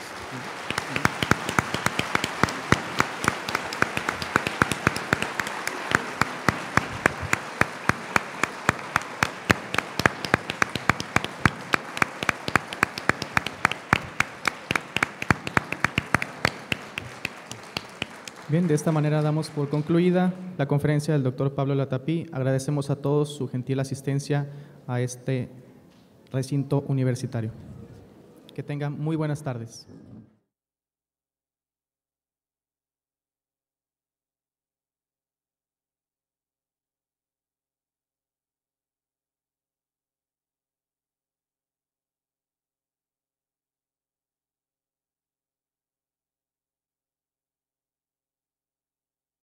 Bien, de esta manera damos por concluida la conferencia del doctor Pablo Latapí. Agradecemos a todos su gentil asistencia a este recinto universitario. Que tengan muy buenas tardes.